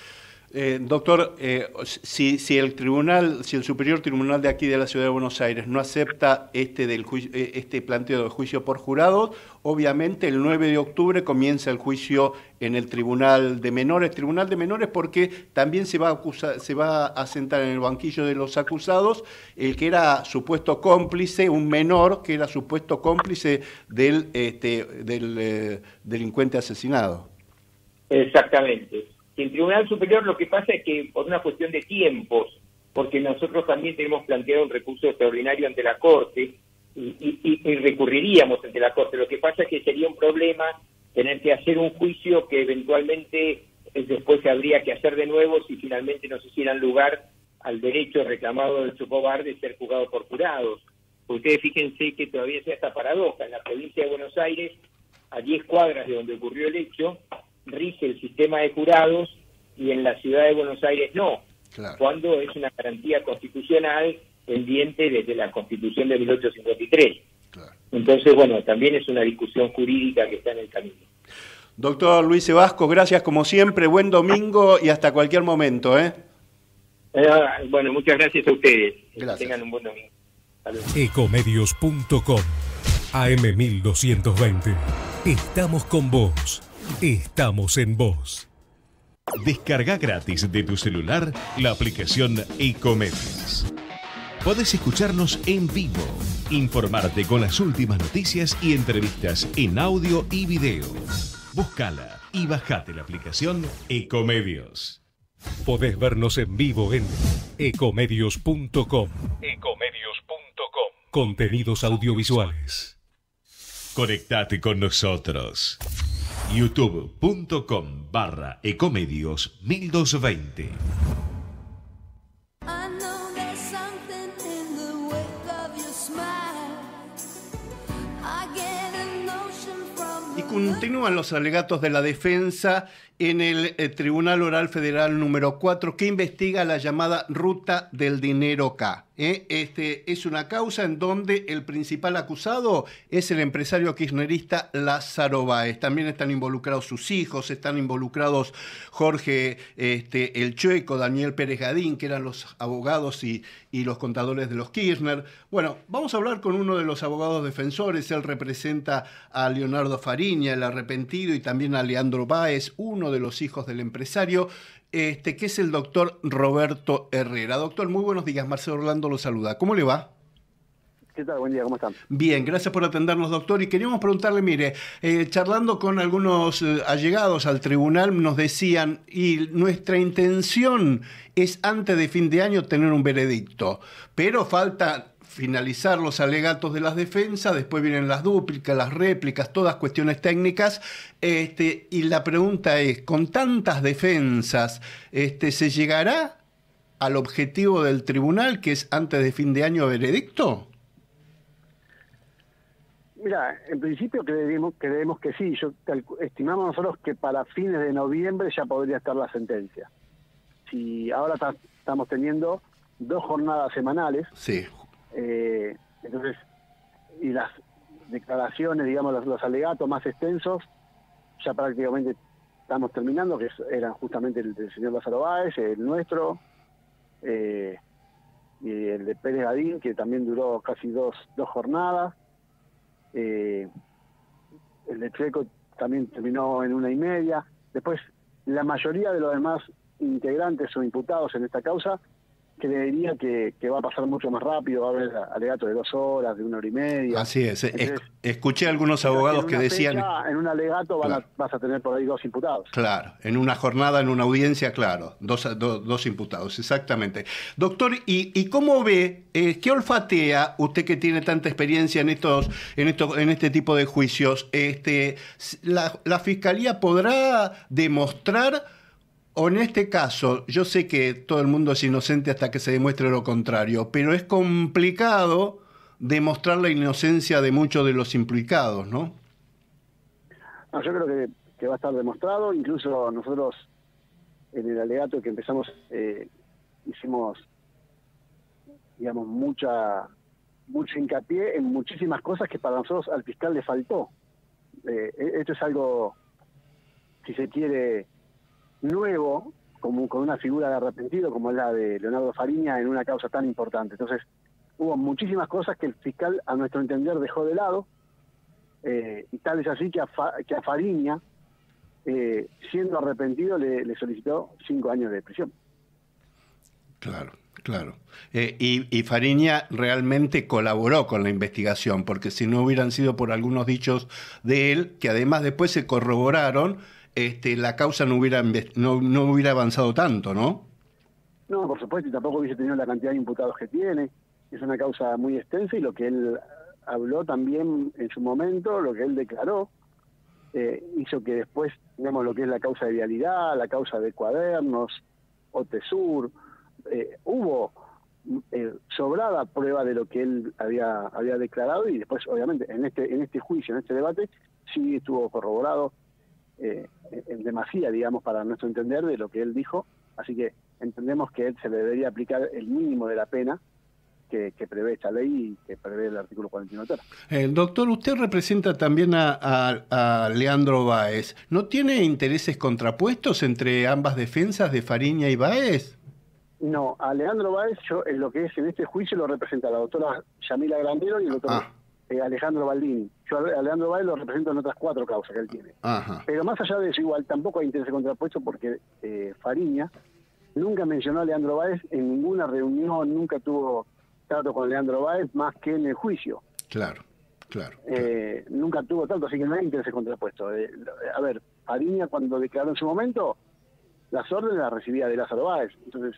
Eh, doctor, eh, si, si el tribunal, si el Superior Tribunal de aquí de la Ciudad de Buenos Aires no acepta este, del juicio, este planteo de juicio por jurados, obviamente el nueve de octubre comienza el juicio en el Tribunal de Menores. Tribunal de Menores porque también se va a, acusar, se va a sentar en el banquillo de los acusados el que era supuesto cómplice, un menor que era supuesto cómplice del, este, del eh, delincuente asesinado. Exactamente. El Tribunal Superior lo que pasa es que por una cuestión de tiempos, porque nosotros también tenemos planteado un recurso extraordinario ante la Corte y, y, y recurriríamos ante la Corte. Lo que pasa es que sería un problema tener que hacer un juicio que eventualmente después se habría que hacer de nuevo si finalmente no se hicieran lugar al derecho reclamado del Chocobar de ser juzgado por jurados. Ustedes fíjense que todavía sea esta paradoja. En la provincia de Buenos Aires, a diez cuadras de donde ocurrió el hecho, rige el sistema de jurados y en la ciudad de Buenos Aires no, claro, cuando es una garantía constitucional pendiente desde la Constitución de mil ochocientos cincuenta y tres. Claro. Entonces, bueno, también es una discusión jurídica que está en el camino. Doctor Luis Sebasco, gracias como siempre, buen domingo y hasta cualquier momento, ¿eh? Eh, bueno, muchas gracias a ustedes. Gracias. Que tengan un buen domingo. Ecomedios punto com A M mil doscientos veinte. Estamos con vos. Estamos en vos. Descarga gratis de tu celular la aplicación Ecomedios. Podés escucharnos en vivo, informarte con las últimas noticias y entrevistas en audio y video. Búscala y bajate la aplicación Ecomedios. Podés vernos en vivo en ecomedios punto com. Ecomedios punto com. Contenidos audiovisuales. Conectate con nosotros. youtube punto com barra Ecomedios mil doscientos veinte. Y continúan los alegatos de la defensa en el eh, Tribunal Oral Federal número cuatro que investiga la llamada Ruta del Dinero K. ¿eh? Este, es una causa en donde el principal acusado es el empresario kirchnerista Lázaro Báez. También están involucrados sus hijos, están involucrados Jorge este, el Chueco, Daniel Pérez Gadín, que eran los abogados y, y los contadores de los Kirchner. Bueno, vamos a hablar con uno de los abogados defensores. Él representa a Leonardo Fariña, el arrepentido, y también a Leandro Báez, uno de los hijos del empresario, este, que es el doctor Roberto Herrera. Doctor, muy buenos días. Marcelo Orlando lo saluda. ¿Cómo le va? ¿Qué tal? Buen día, ¿cómo están? Bien, gracias por atendernos, doctor. Y queríamos preguntarle, mire, eh, charlando con algunos eh, allegados al tribunal, nos decían, y nuestra intención es antes de fin de año tener un veredicto, pero falta finalizar los alegatos de las defensas, después vienen las dúplicas, las réplicas, todas cuestiones técnicas, este, y la pregunta es, con tantas defensas, este, ¿se llegará al objetivo del tribunal, que es antes de fin de año veredicto? Mira, en principio creemos, creemos que sí. Yo estimamos nosotros que para fines de noviembre ya podría estar la sentencia. Si ahora ta, estamos teniendo dos jornadas semanales. Sí. Eh, entonces, y las declaraciones, digamos, los, los alegatos más extensos, ya prácticamente estamos terminando, que eran justamente el del señor Lázaro Báez, el nuestro, eh, y el de Pérez Gadín, que también duró casi dos, dos jornadas. Eh, el de Chueco también terminó en una y media. Después, la mayoría de los demás integrantes o imputados en esta causa, creería que, que va a pasar mucho más rápido, va a haber alegatos de dos horas, de una hora y media. Así es. Entonces, escuché a algunos abogados que decían... Fecha, en un alegato van claro. a, vas a tener por ahí dos imputados. Claro, en una jornada, en una audiencia, claro, dos, do, dos imputados, exactamente. Doctor, ¿y, y cómo ve, eh, qué olfatea usted que tiene tanta experiencia en estos, en estos, en este tipo de juicios? Este, la, la Fiscalía podrá demostrar... O en este caso, yo sé que todo el mundo es inocente hasta que se demuestre lo contrario, pero es complicado demostrar la inocencia de muchos de los implicados, ¿no? No, yo creo que, que va a estar demostrado. Incluso nosotros, en el alegato que empezamos, eh, hicimos, digamos, mucha, mucho hincapié en muchísimas cosas que para nosotros al fiscal le faltó. Eh, esto es algo, si se quiere... nuevo, como con una figura de arrepentido como es la de Leonardo Fariña en una causa tan importante. Entonces, hubo muchísimas cosas que el fiscal, a nuestro entender, dejó de lado, eh, y tal es así que a, Fa, que a Fariña, eh, siendo arrepentido, le, le solicitó cinco años de prisión. Claro, claro. Eh, y, y Fariña realmente colaboró con la investigación, porque si no hubieran sido por algunos dichos de él, que además después se corroboraron, este, la causa no hubiera, no, no hubiera avanzado tanto, ¿no? No, por supuesto, y tampoco hubiese tenido la cantidad de imputados que tiene. Es una causa muy extensa y lo que él habló también en su momento, lo que él declaró, eh, hizo que después, digamos, lo que es la causa de vialidad, la causa de cuadernos, OTESUR, eh, hubo eh, sobrada prueba de lo que él había había declarado y después, obviamente, en este en este juicio, en este debate, sí estuvo corroborado eh, en demasía, digamos, para nuestro entender, de lo que él dijo, así que entendemos que él se le debería aplicar el mínimo de la pena Que, que prevé esta ley y que prevé el artículo cuarenta y uno ter. Eh, doctor, usted representa también a, a, a Leandro Báez. ¿No tiene intereses contrapuestos entre ambas defensas de Fariña y Báez? No, a Leandro Báez, yo en lo que es en este juicio lo representa la doctora Yamila Grandero y el doctor ah. eh, Alejandro Baldini. Yo a Leandro Báez lo represento en otras cuatro causas que él tiene. Ajá. Pero más allá de eso, igual tampoco hay intereses contrapuestos porque eh, Fariña nunca mencionó a Leandro Báez en ninguna reunión, nunca tuvo trato con Leandro Báez más que en el juicio. Claro, claro. Eh, claro. Nunca tuvo tanto, así que no hay intereses contrapuestos. Eh, a ver, Fariña cuando declaró en su momento, las órdenes las recibía de Lázaro Báez. Entonces,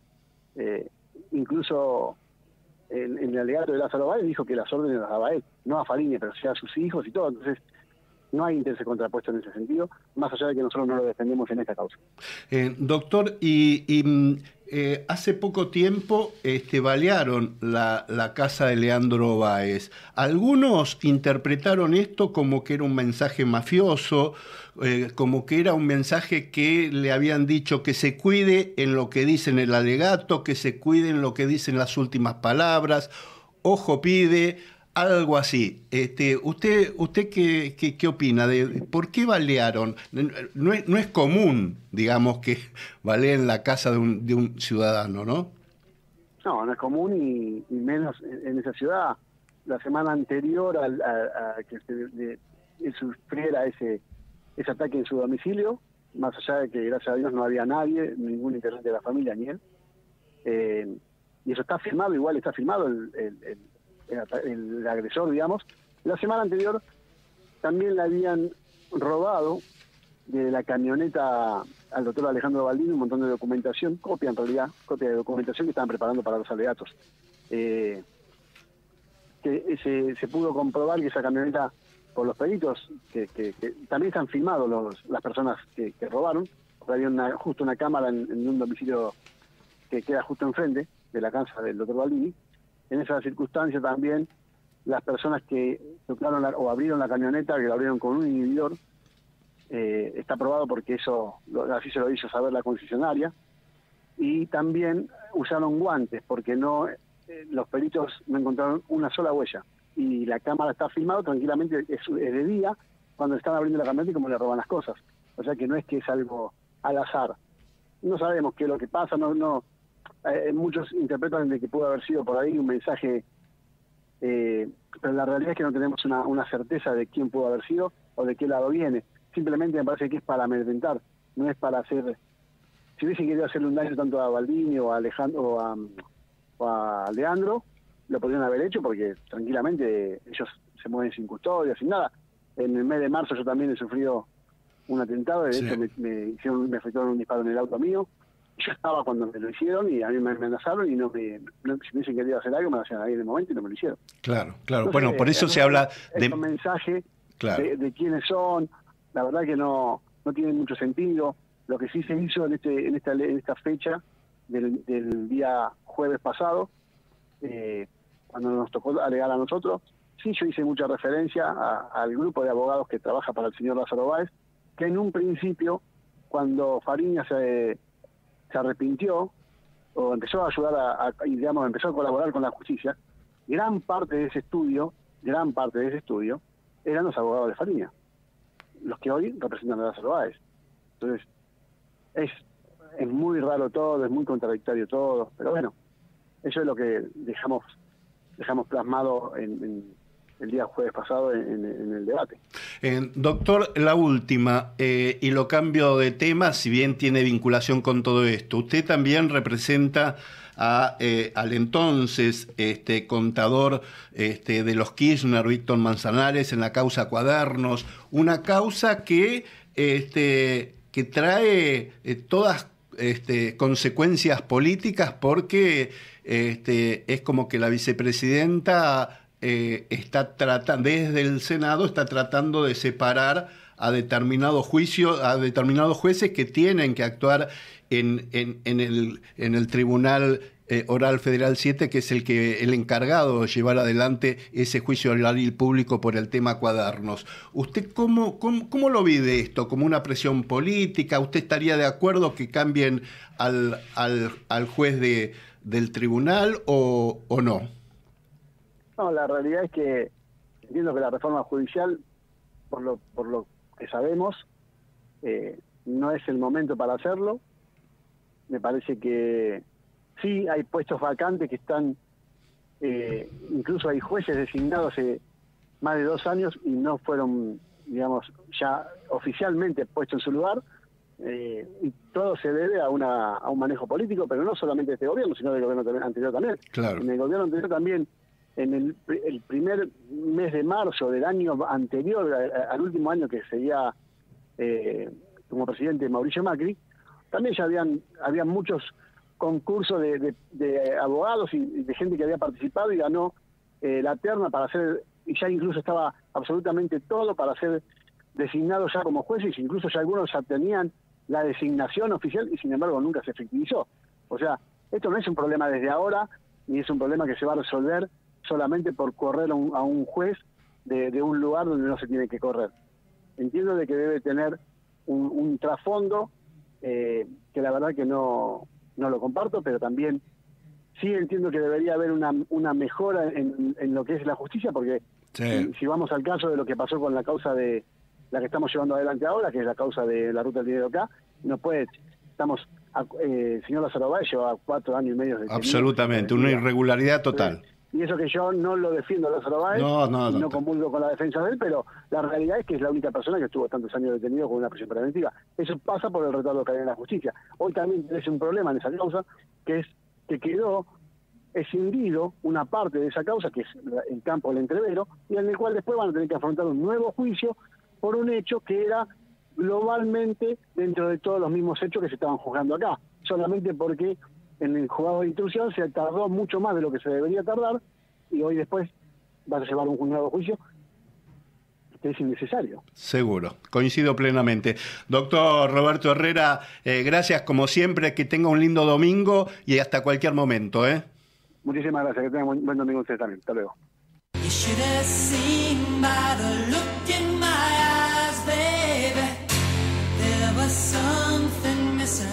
eh, incluso en, en el alegato de Lázaro Báez dijo que las órdenes las daba él, no a Fariña, pero sí a sus hijos y todo. Entonces, no hay intereses contrapuestos en ese sentido, más allá de que nosotros no lo defendemos en esta causa. Eh, doctor, y, y eh, hace poco tiempo este, balearon la, la casa de Leandro Báez. Algunos interpretaron esto como que era un mensaje mafioso, eh, como que era un mensaje que le habían dicho que se cuide en lo que dice en el alegato, que se cuide en lo que dicen las últimas palabras, ojo pide... Algo así. Este, ¿Usted usted qué, qué, qué opina? de ¿Por qué balearon? No es, no es común, digamos, que baleen la casa de un, de un ciudadano, ¿no? No, no es común y, y menos en, en esa ciudad. La semana anterior a, a, a que se de, de sufriera ese, ese ataque en su domicilio, más allá de que, gracias a Dios, no había nadie, ningún integrante de la familia, ni él. Eh, y eso está firmado, igual está firmado el... el, el El, el agresor, digamos. La semana anterior también le habían robado de la camioneta al doctor Alejandro Baldini un montón de documentación, copia en realidad, copia de documentación que estaban preparando para los alegatos. Eh, que se, se pudo comprobar que esa camioneta, por los peritos, que, que, que también están filmados los, las personas que, que robaron, porque había una, justo una cámara en, en un domicilio que queda justo enfrente de la casa del doctor Baldini. En esa circunstancia también las personas que tocaron la, o abrieron la camioneta, que la abrieron con un inhibidor, eh, está probado porque eso lo, así se lo hizo saber la concesionaria, y también usaron guantes porque no eh, los peritos no encontraron una sola huella y la cámara está filmado tranquilamente, es, es de día cuando están abriendo la camioneta y cómo le roban las cosas, o sea que no es que es algo al azar, no sabemos qué es lo que pasa, no no Eh, muchos interpretan de que pudo haber sido por ahí un mensaje, eh, pero la realidad es que no tenemos una, una certeza de quién pudo haber sido o de qué lado viene. Simplemente me parece que es para amedrentar, no es para hacer... Si hubiese querido hacerle un daño tanto a Baldini o a Alejandro o a, o a Leandro, lo podrían haber hecho porque tranquilamente ellos se mueven sin custodia, sin nada. En el mes de marzo yo también he sufrido un atentado, de hecho sí. me, me hicieron, me efectuaron un disparo en el auto mío. Yo estaba cuando me lo hicieron y a mí me amenazaron y no me, no, si me hubiesen querido hacer algo me lo hacían ahí en el momento y no me lo hicieron. Claro, claro. Entonces, bueno, por eso eh, se habla de... un mensaje claro. de, de quiénes son, la verdad que no no tiene mucho sentido. Lo que sí se hizo en este en esta en esta fecha del, del día jueves pasado, eh, cuando nos tocó alegar a nosotros, sí yo hice mucha referencia a, al grupo de abogados que trabaja para el señor Lázaro Báez, que en un principio, cuando Fariña se... se arrepintió o empezó a ayudar a, a, digamos, empezó a colaborar con la justicia, gran parte de ese estudio, gran parte de ese estudio, eran los abogados de Fariña, los que hoy representan a Lázaro Báez. Entonces, es es muy raro todo, es muy contradictorio todo, pero bueno, eso es lo que dejamos dejamos plasmado en, en el día jueves pasado en, en el debate. Eh, doctor, la última, eh, y lo cambio de tema, si bien tiene vinculación con todo esto. Usted también representa a, eh, al entonces este, contador este, de los Kirchner, Víctor Manzanares, en la causa Cuadernos, una causa que, este, que trae eh, todas este, consecuencias políticas, porque este, es como que la vicepresidenta eh, está tratando, desde el Senado, está tratando de separar a determinados juicios, a determinados jueces que tienen que actuar en, en, en, el, en el Tribunal eh, Oral Federal siete, que es el que el encargado de llevar adelante ese juicio oral y público por el tema Cuadernos. ¿Usted cómo, cómo, cómo lo vive esto? ¿Como una presión política? ¿Usted estaría de acuerdo que cambien al, al, al juez de, del tribunal o, o no? No, la realidad es que entiendo que la reforma judicial, por lo, por lo que sabemos, eh, no es el momento para hacerlo. Me parece que sí hay puestos vacantes que están, eh, incluso hay jueces designados hace más de dos años y no fueron, digamos, ya oficialmente puestos en su lugar, eh, y todo se debe a una a un manejo político, pero no solamente de este gobierno, sino del gobierno también, anterior también. Claro. En el gobierno anterior también, en el, el primer mes de marzo del año anterior, al último año que seguía eh, como presidente Mauricio Macri, también ya habían, habían muchos concursos de, de, de abogados y de gente que había participado y ganó eh, la terna para ser, y ya incluso estaba absolutamente todo para ser designados ya como jueces, incluso ya algunos ya tenían la designación oficial y sin embargo nunca se efectivizó. O sea, esto no es un problema desde ahora, ni es un problema que se va a resolver solamente por correr a un, a un juez de, de un lugar donde no se tiene que correr. Entiendo de que debe tener un, un trasfondo eh, que la verdad que no, no lo comparto, pero también sí entiendo que debería haber una, una mejora en, en lo que es la justicia, porque sí. si, si vamos al caso de lo que pasó con la causa de la que estamos llevando adelante ahora, que es la causa de la ruta del dinero acá, no puede, estamos, eh, señor Lázaro Báez lleva cuatro años y medio de absolutamente, una irregularidad total. Sí. Y eso que yo no lo defiendo a Lázaro Báez, no, no, no, no comulgo con la defensa de él, pero la realidad es que es la única persona que estuvo tantos años detenido con una prisión preventiva. Eso pasa por el retardo que hay en la justicia. Hoy también tenés un problema en esa causa, que es que quedó escindido una parte de esa causa, que es el campo del entrevero, y en el cual después van a tener que afrontar un nuevo juicio por un hecho que era globalmente dentro de todos los mismos hechos que se estaban juzgando acá, solamente porque en el juzgado de instrucción se tardó mucho más de lo que se debería tardar y hoy después vas a llevar un nuevo juicio que es innecesario. Seguro, coincido plenamente. Doctor Roberto Herrera, eh, gracias como siempre, que tenga un lindo domingo y hasta cualquier momento. ¿eh? Muchísimas gracias, que tengan un buen domingo ustedes también. Hasta luego. You should have seen by the look in my eyes, baby, there was something missing.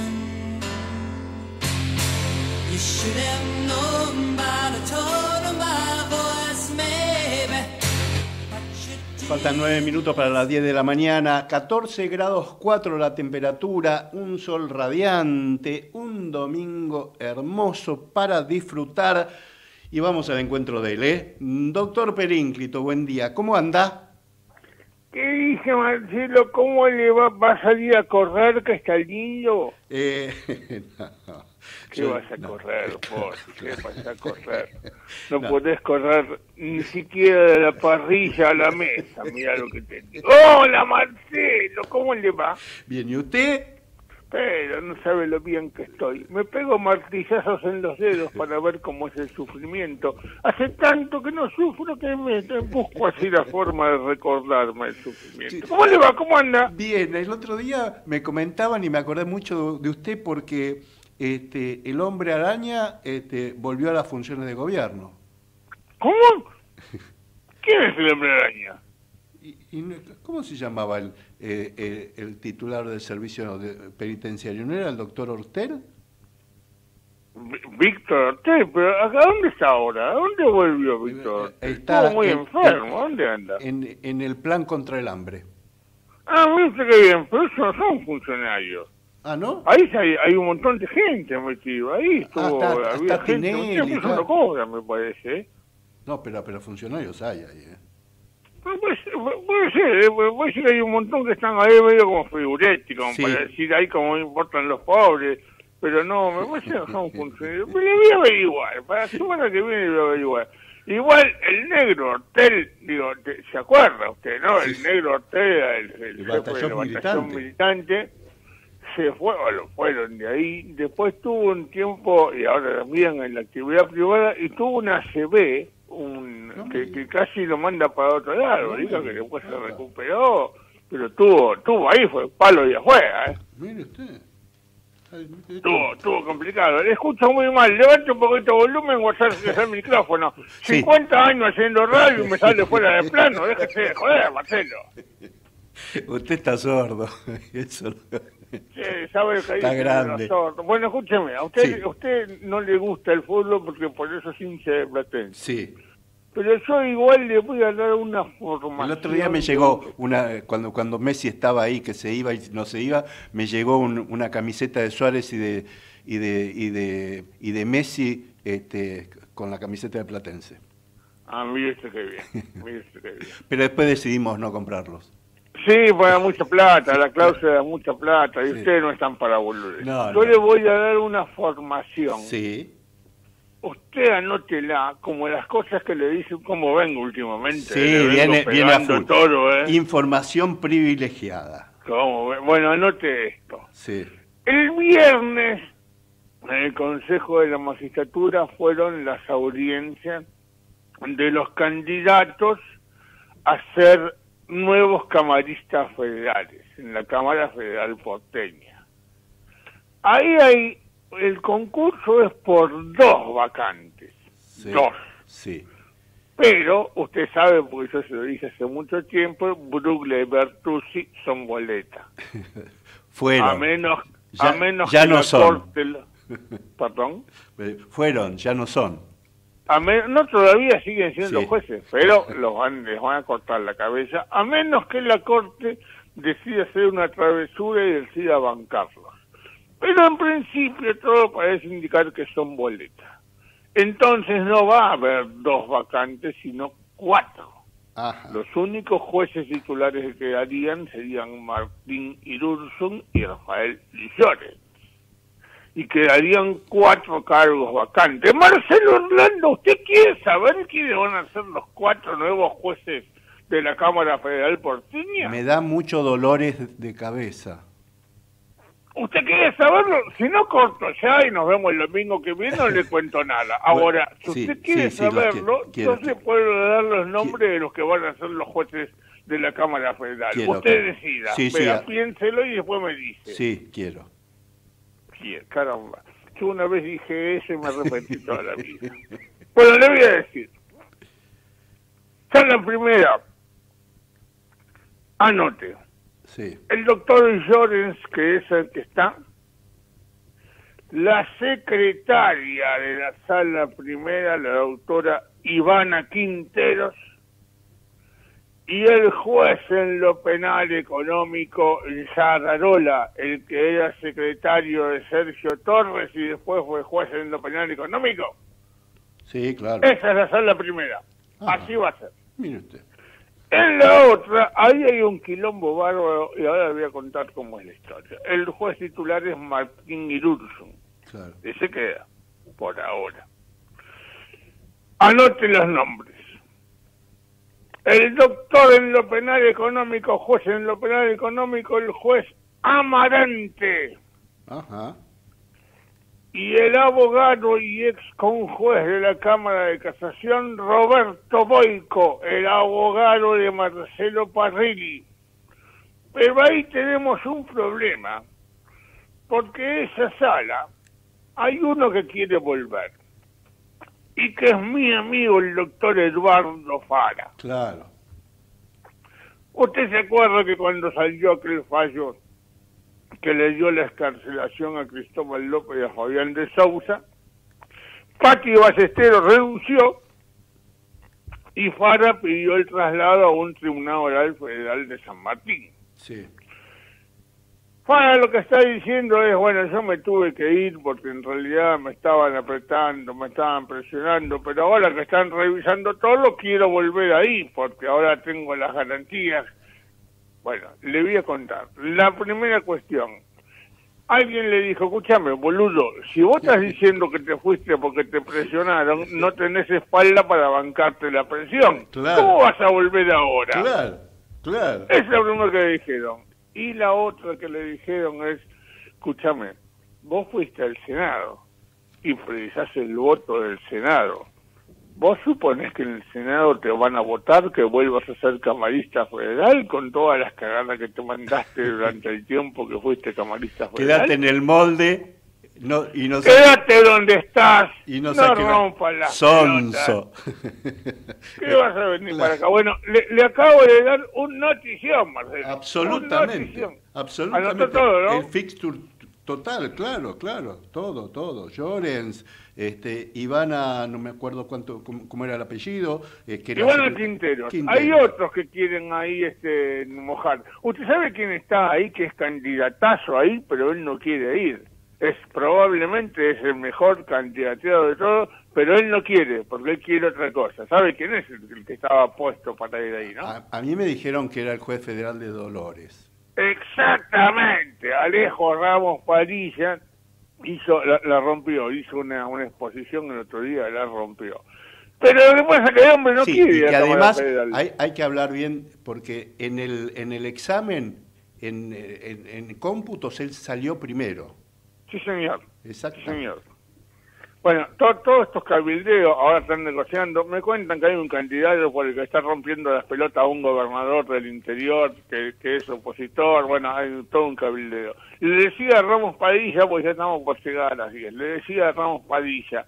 You should have known by the tone of my voice, maybe. Faltan nueve minutos para las diez de la mañana, catorce grados cuatro la temperatura, un sol radiante, un domingo hermoso para disfrutar. Y vamos al encuentro de él, ¿eh? Doctor Perínclito, buen día. ¿Cómo anda? ¿Qué dice Marcelo? ¿Cómo le va, va a salir a correr, que está lindo? Eh, no. ¿Qué Yo, vas a no. correr, vos? ¿Qué vas a correr? No, no podés correr ni siquiera de la parrilla a la mesa. Mira lo que te digo. ¡Hola, Marcelo! ¿Cómo le va? Bien, ¿y usted? Pero no sabe lo bien que estoy. Me pego martillazos en los dedos para ver cómo es el sufrimiento. Hace tanto que no sufro que me busco así la forma de recordarme el sufrimiento. ¿Cómo le va? ¿Cómo anda? Bien, el otro día me comentaban y me acordé mucho de usted porque este, el hombre araña este, volvió a las funciones de gobierno. ¿Cómo? ¿Quién es el hombre araña? Y, y, ¿Cómo se llamaba el, eh, eh, el titular del servicio de, penitenciario? ¿No era el doctor Orter? Víctor Orter, pero ¿a dónde está ahora? ¿A dónde volvió Víctor Orter? Está Estuvo muy en, enfermo, en, ¿dónde anda? En, en el plan contra el hambre. Ah, viste que bien, pero esos no son funcionarios. Ah, ¿no? Ahí hay, hay un montón de gente metido, ahí estuvo, ah, está, había está gente, Tinelli, eso claro. no cobra, me parece. No, pero, pero funcionarios hay ahí, ¿eh? Puede ser, puede ser, eh, puede ser que hay un montón que están ahí medio como figuretti, como Sí. para decir ahí como importan los pobres, pero no, me parece que son funcionarios. Pero le voy a averiguar, para la semana que viene le voy a averiguar. Igual el negro Hortel, digo, te- ¿se acuerda usted, no? El Sí. negro Hortel, el, el, El jefe batallón del batallón militante. militante, se fue, o lo fueron de ahí, después tuvo un tiempo, y ahora también en la actividad privada, y tuvo una A C V, un, No me que, diga. que casi lo manda para otro lado, No me diga que diga. después se recuperó, pero tuvo, tuvo ahí, fue palo y afuera, ¿eh? Mire usted. Ay, mire, Estuvo, estuvo complicado. Le escucho muy mal. Levante un poquito de volumen o acérquese al micrófono. Sí. cincuenta años haciendo radio y me sale fuera de plano. Déjese de joder, Marcelo. Usted está sordo. Eso. Sí, sabe que ahí Está se grande. los sordos. Bueno, escúcheme. A usted, Sí. a usted no le gusta el fútbol porque por eso es hincha de Platense. Sí. Pero yo igual le voy a dar una formación. El otro día me llegó una cuando cuando Messi estaba ahí, que se iba y no se iba, me llegó un- una camiseta de Suárez y de y de y de y de Messi, este, con la camiseta de Platense. Ah, mire usted qué bien. Mire usted qué bien. Pero después decidimos no comprarlos. Sí, pues da mucha plata, la cláusula da mucha plata, y Sí. ustedes no están para boludeces. No, Yo no. le voy a dar una formación. Sí. Usted anótela como las cosas que le dicen, como vengo últimamente. Sí, le vengo viene viene a pegando full. todo, ¿eh? Información privilegiada. ¿Cómo ve? Bueno, anote esto. Sí. El viernes, en el Consejo de la Magistratura, fueron las audiencias de los candidatos a ser nuevos camaristas federales en la Cámara Federal porteña. Ahí hay, el concurso es por dos vacantes, Sí. dos. Sí. Pero usted sabe, porque yo se lo dije hace mucho tiempo, Brugle y Bertuzzi son boleta. Fueron. A menos, Ya- a menos ya que no la son. corte lo- Perdón. Eh, Fueron, ya no son. A me- no, todavía siguen siendo Sí. jueces, pero los van, les van a cortar la cabeza, a menos que la corte decida hacer una travesura y decida bancarlos. Pero en principio todo parece indicar que son boletas. Entonces no va a haber dos vacantes, sino cuatro. Ajá. Los únicos jueces titulares que quedarían serían Martín Irurzun y Rafael Llorens. Y quedarían cuatro cargos vacantes. Marcelo Orlando, ¿usted quiere saber quiénes van a ser los cuatro nuevos jueces de la Cámara Federal porteña? Me da mucho dolores de cabeza. ¿Usted quiere saberlo? Si no, corto ya y nos vemos el domingo que viene, no le cuento nada. Ahora, si sí, usted quiere sí, sí, los saberlo, quiero, yo quiero. le puedo dar los nombres de los que van a ser los jueces de la Cámara Federal. Quiero, usted quiero. decida. Sí, sí, Vea, a- piénselo y después me dice. Sí, quiero. Sí, caramba. Yo una vez dije eso y me arrepentí toda la vida. Bueno, le voy a decir. Ya la primera. Anote. Sí. El doctor Llorens, que es el que está, la secretaria de la sala primera, la doctora Ivana Quinteros, y el juez en lo penal económico, Yadarola, el que era secretario de Sergio Torres y después fue juez en lo penal económico. Sí, claro. Esa es la sala primera. Ajá. Así va a ser. Mire usted. En la otra, ahí hay un quilombo bárbaro y ahora le voy a contar cómo es la historia. El juez titular es Martín Irurzun. Claro. Ese queda, por ahora. Anote los nombres. El doctor en lo penal económico, juez en lo penal económico, el juez Amarante. Ajá. Y el abogado y ex conjuez de la Cámara de Casación, Roberto Boico, el abogado de Marcelo Parrilli. Pero ahí tenemos un problema, porque esa sala, hay uno que quiere volver, y que es mi amigo el doctor Eduardo Fara. Claro. ¿Usted se acuerda que cuando salió aquel fallo que le dio la excarcelación a Cristóbal López y a Fabián de Sousa, Pati Ballesteros renunció y Fara pidió el traslado a un tribunal oral federal de San Martín? Sí. Para lo que está diciendo es, bueno, yo me tuve que ir porque en realidad me estaban apretando, me estaban presionando, pero ahora que están revisando todo, quiero volver ahí porque ahora tengo las garantías. Bueno, le voy a contar. La primera cuestión. Alguien le dijo, escúchame, boludo, si vos estás diciendo que te fuiste porque te presionaron, no tenés espalda para bancarte la presión. Claro. ¿Cómo vas a volver ahora? Claro, claro. Esa es la primera que le dijeron. Y la otra que le dijeron es, escúchame, vos fuiste al Senado y precisás el voto del Senado. ¿Vos suponés que en el Senado te van a votar que vuelvas a ser camarista federal con todas las cagadas que te mandaste durante el tiempo que fuiste camarista federal? Quédate en el molde no, y no Quédate se... donde estás, y no, no rompas las sonso. ¿Qué vas a venir para acá? Bueno, le, le acabo de dar un notición, Marcelo. Absolutamente, notición. absolutamente. Anotó todo, ¿no? El fixture total, claro, claro, todo, todo. Llorens, este, Ivana, no me acuerdo cuánto, cómo, cómo era el apellido. Eh, que Ivana era... Quintero. Quintero. Hay otros que quieren ahí este, mojar. ¿Usted sabe quién está ahí, que es candidatazo ahí, pero él no quiere ir? Es probablemente es el mejor candidateado de todos, pero él no quiere, porque él quiere otra cosa. ¿Sabe quién es el, el que estaba puesto para ir ahí, no? A, a mí me dijeron que era el juez federal de Dolores. Exactamente, Alejo Ramos Padilla hizo, la, la rompió, hizo una, una exposición el otro día, la rompió. Pero lo que pasa es que el hombre no sí, quiere. Y que además hay, hay que hablar bien, porque en el, en el examen, en, en, en cómputos, él salió primero. Sí, señor. Exacto. Sí, señor. Bueno, todos todo estos cabildeos ahora están negociando. Me cuentan que hay un candidato por el que está rompiendo las pelotas a un gobernador del interior que, que es opositor. Bueno, hay todo un cabildeo. Le decía a Ramos Padilla, pues ya estamos por llegar a las diez, le decía a Ramos Padilla,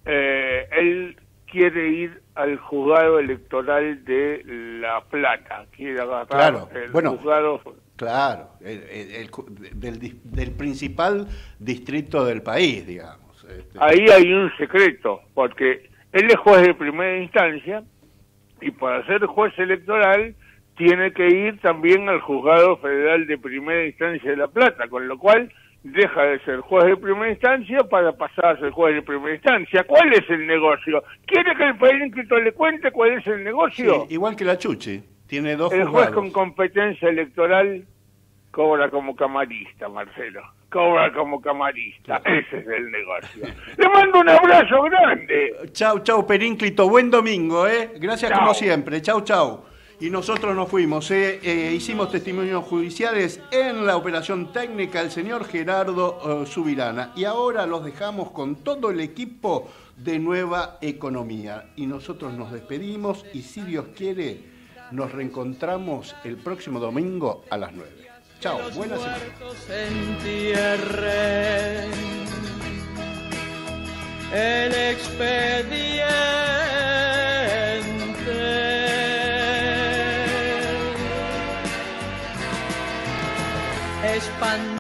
eh, él quiere ir al juzgado electoral de La Plata. Quiere agarrar claro. el bueno. juzgado... Claro, el, el, el, del, del principal distrito del país, digamos. Este. Ahí hay un secreto, porque él es juez de primera instancia y para ser juez electoral tiene que ir también al juzgado federal de primera instancia de La Plata, con lo cual deja de ser juez de primera instancia para pasar a ser juez de primera instancia. ¿Cuál es el negocio? ¿Quiere que el perínclito le cuente cuál es el negocio? Sí, igual que la Chuchi. Tiene dos el juzgados. juez con competencia electoral cobra como camarista, Marcelo. Cobra como camarista. Claro. Ese es el negocio. Le mando un abrazo grande. Chau, chau, Perínclito. Buen domingo, ¿eh? Gracias chau. Como siempre. Chau, chau. Y nosotros nos fuimos, ¿eh? Eh, hicimos testimonios judiciales en la operación técnica el señor Gerardo uh, Subirana. Y ahora los dejamos con todo el equipo de Nueva Economía. Y nosotros nos despedimos y si Dios quiere, nos reencontramos el próximo domingo a las nueve. Chao, buena semana. El expediente espantoso.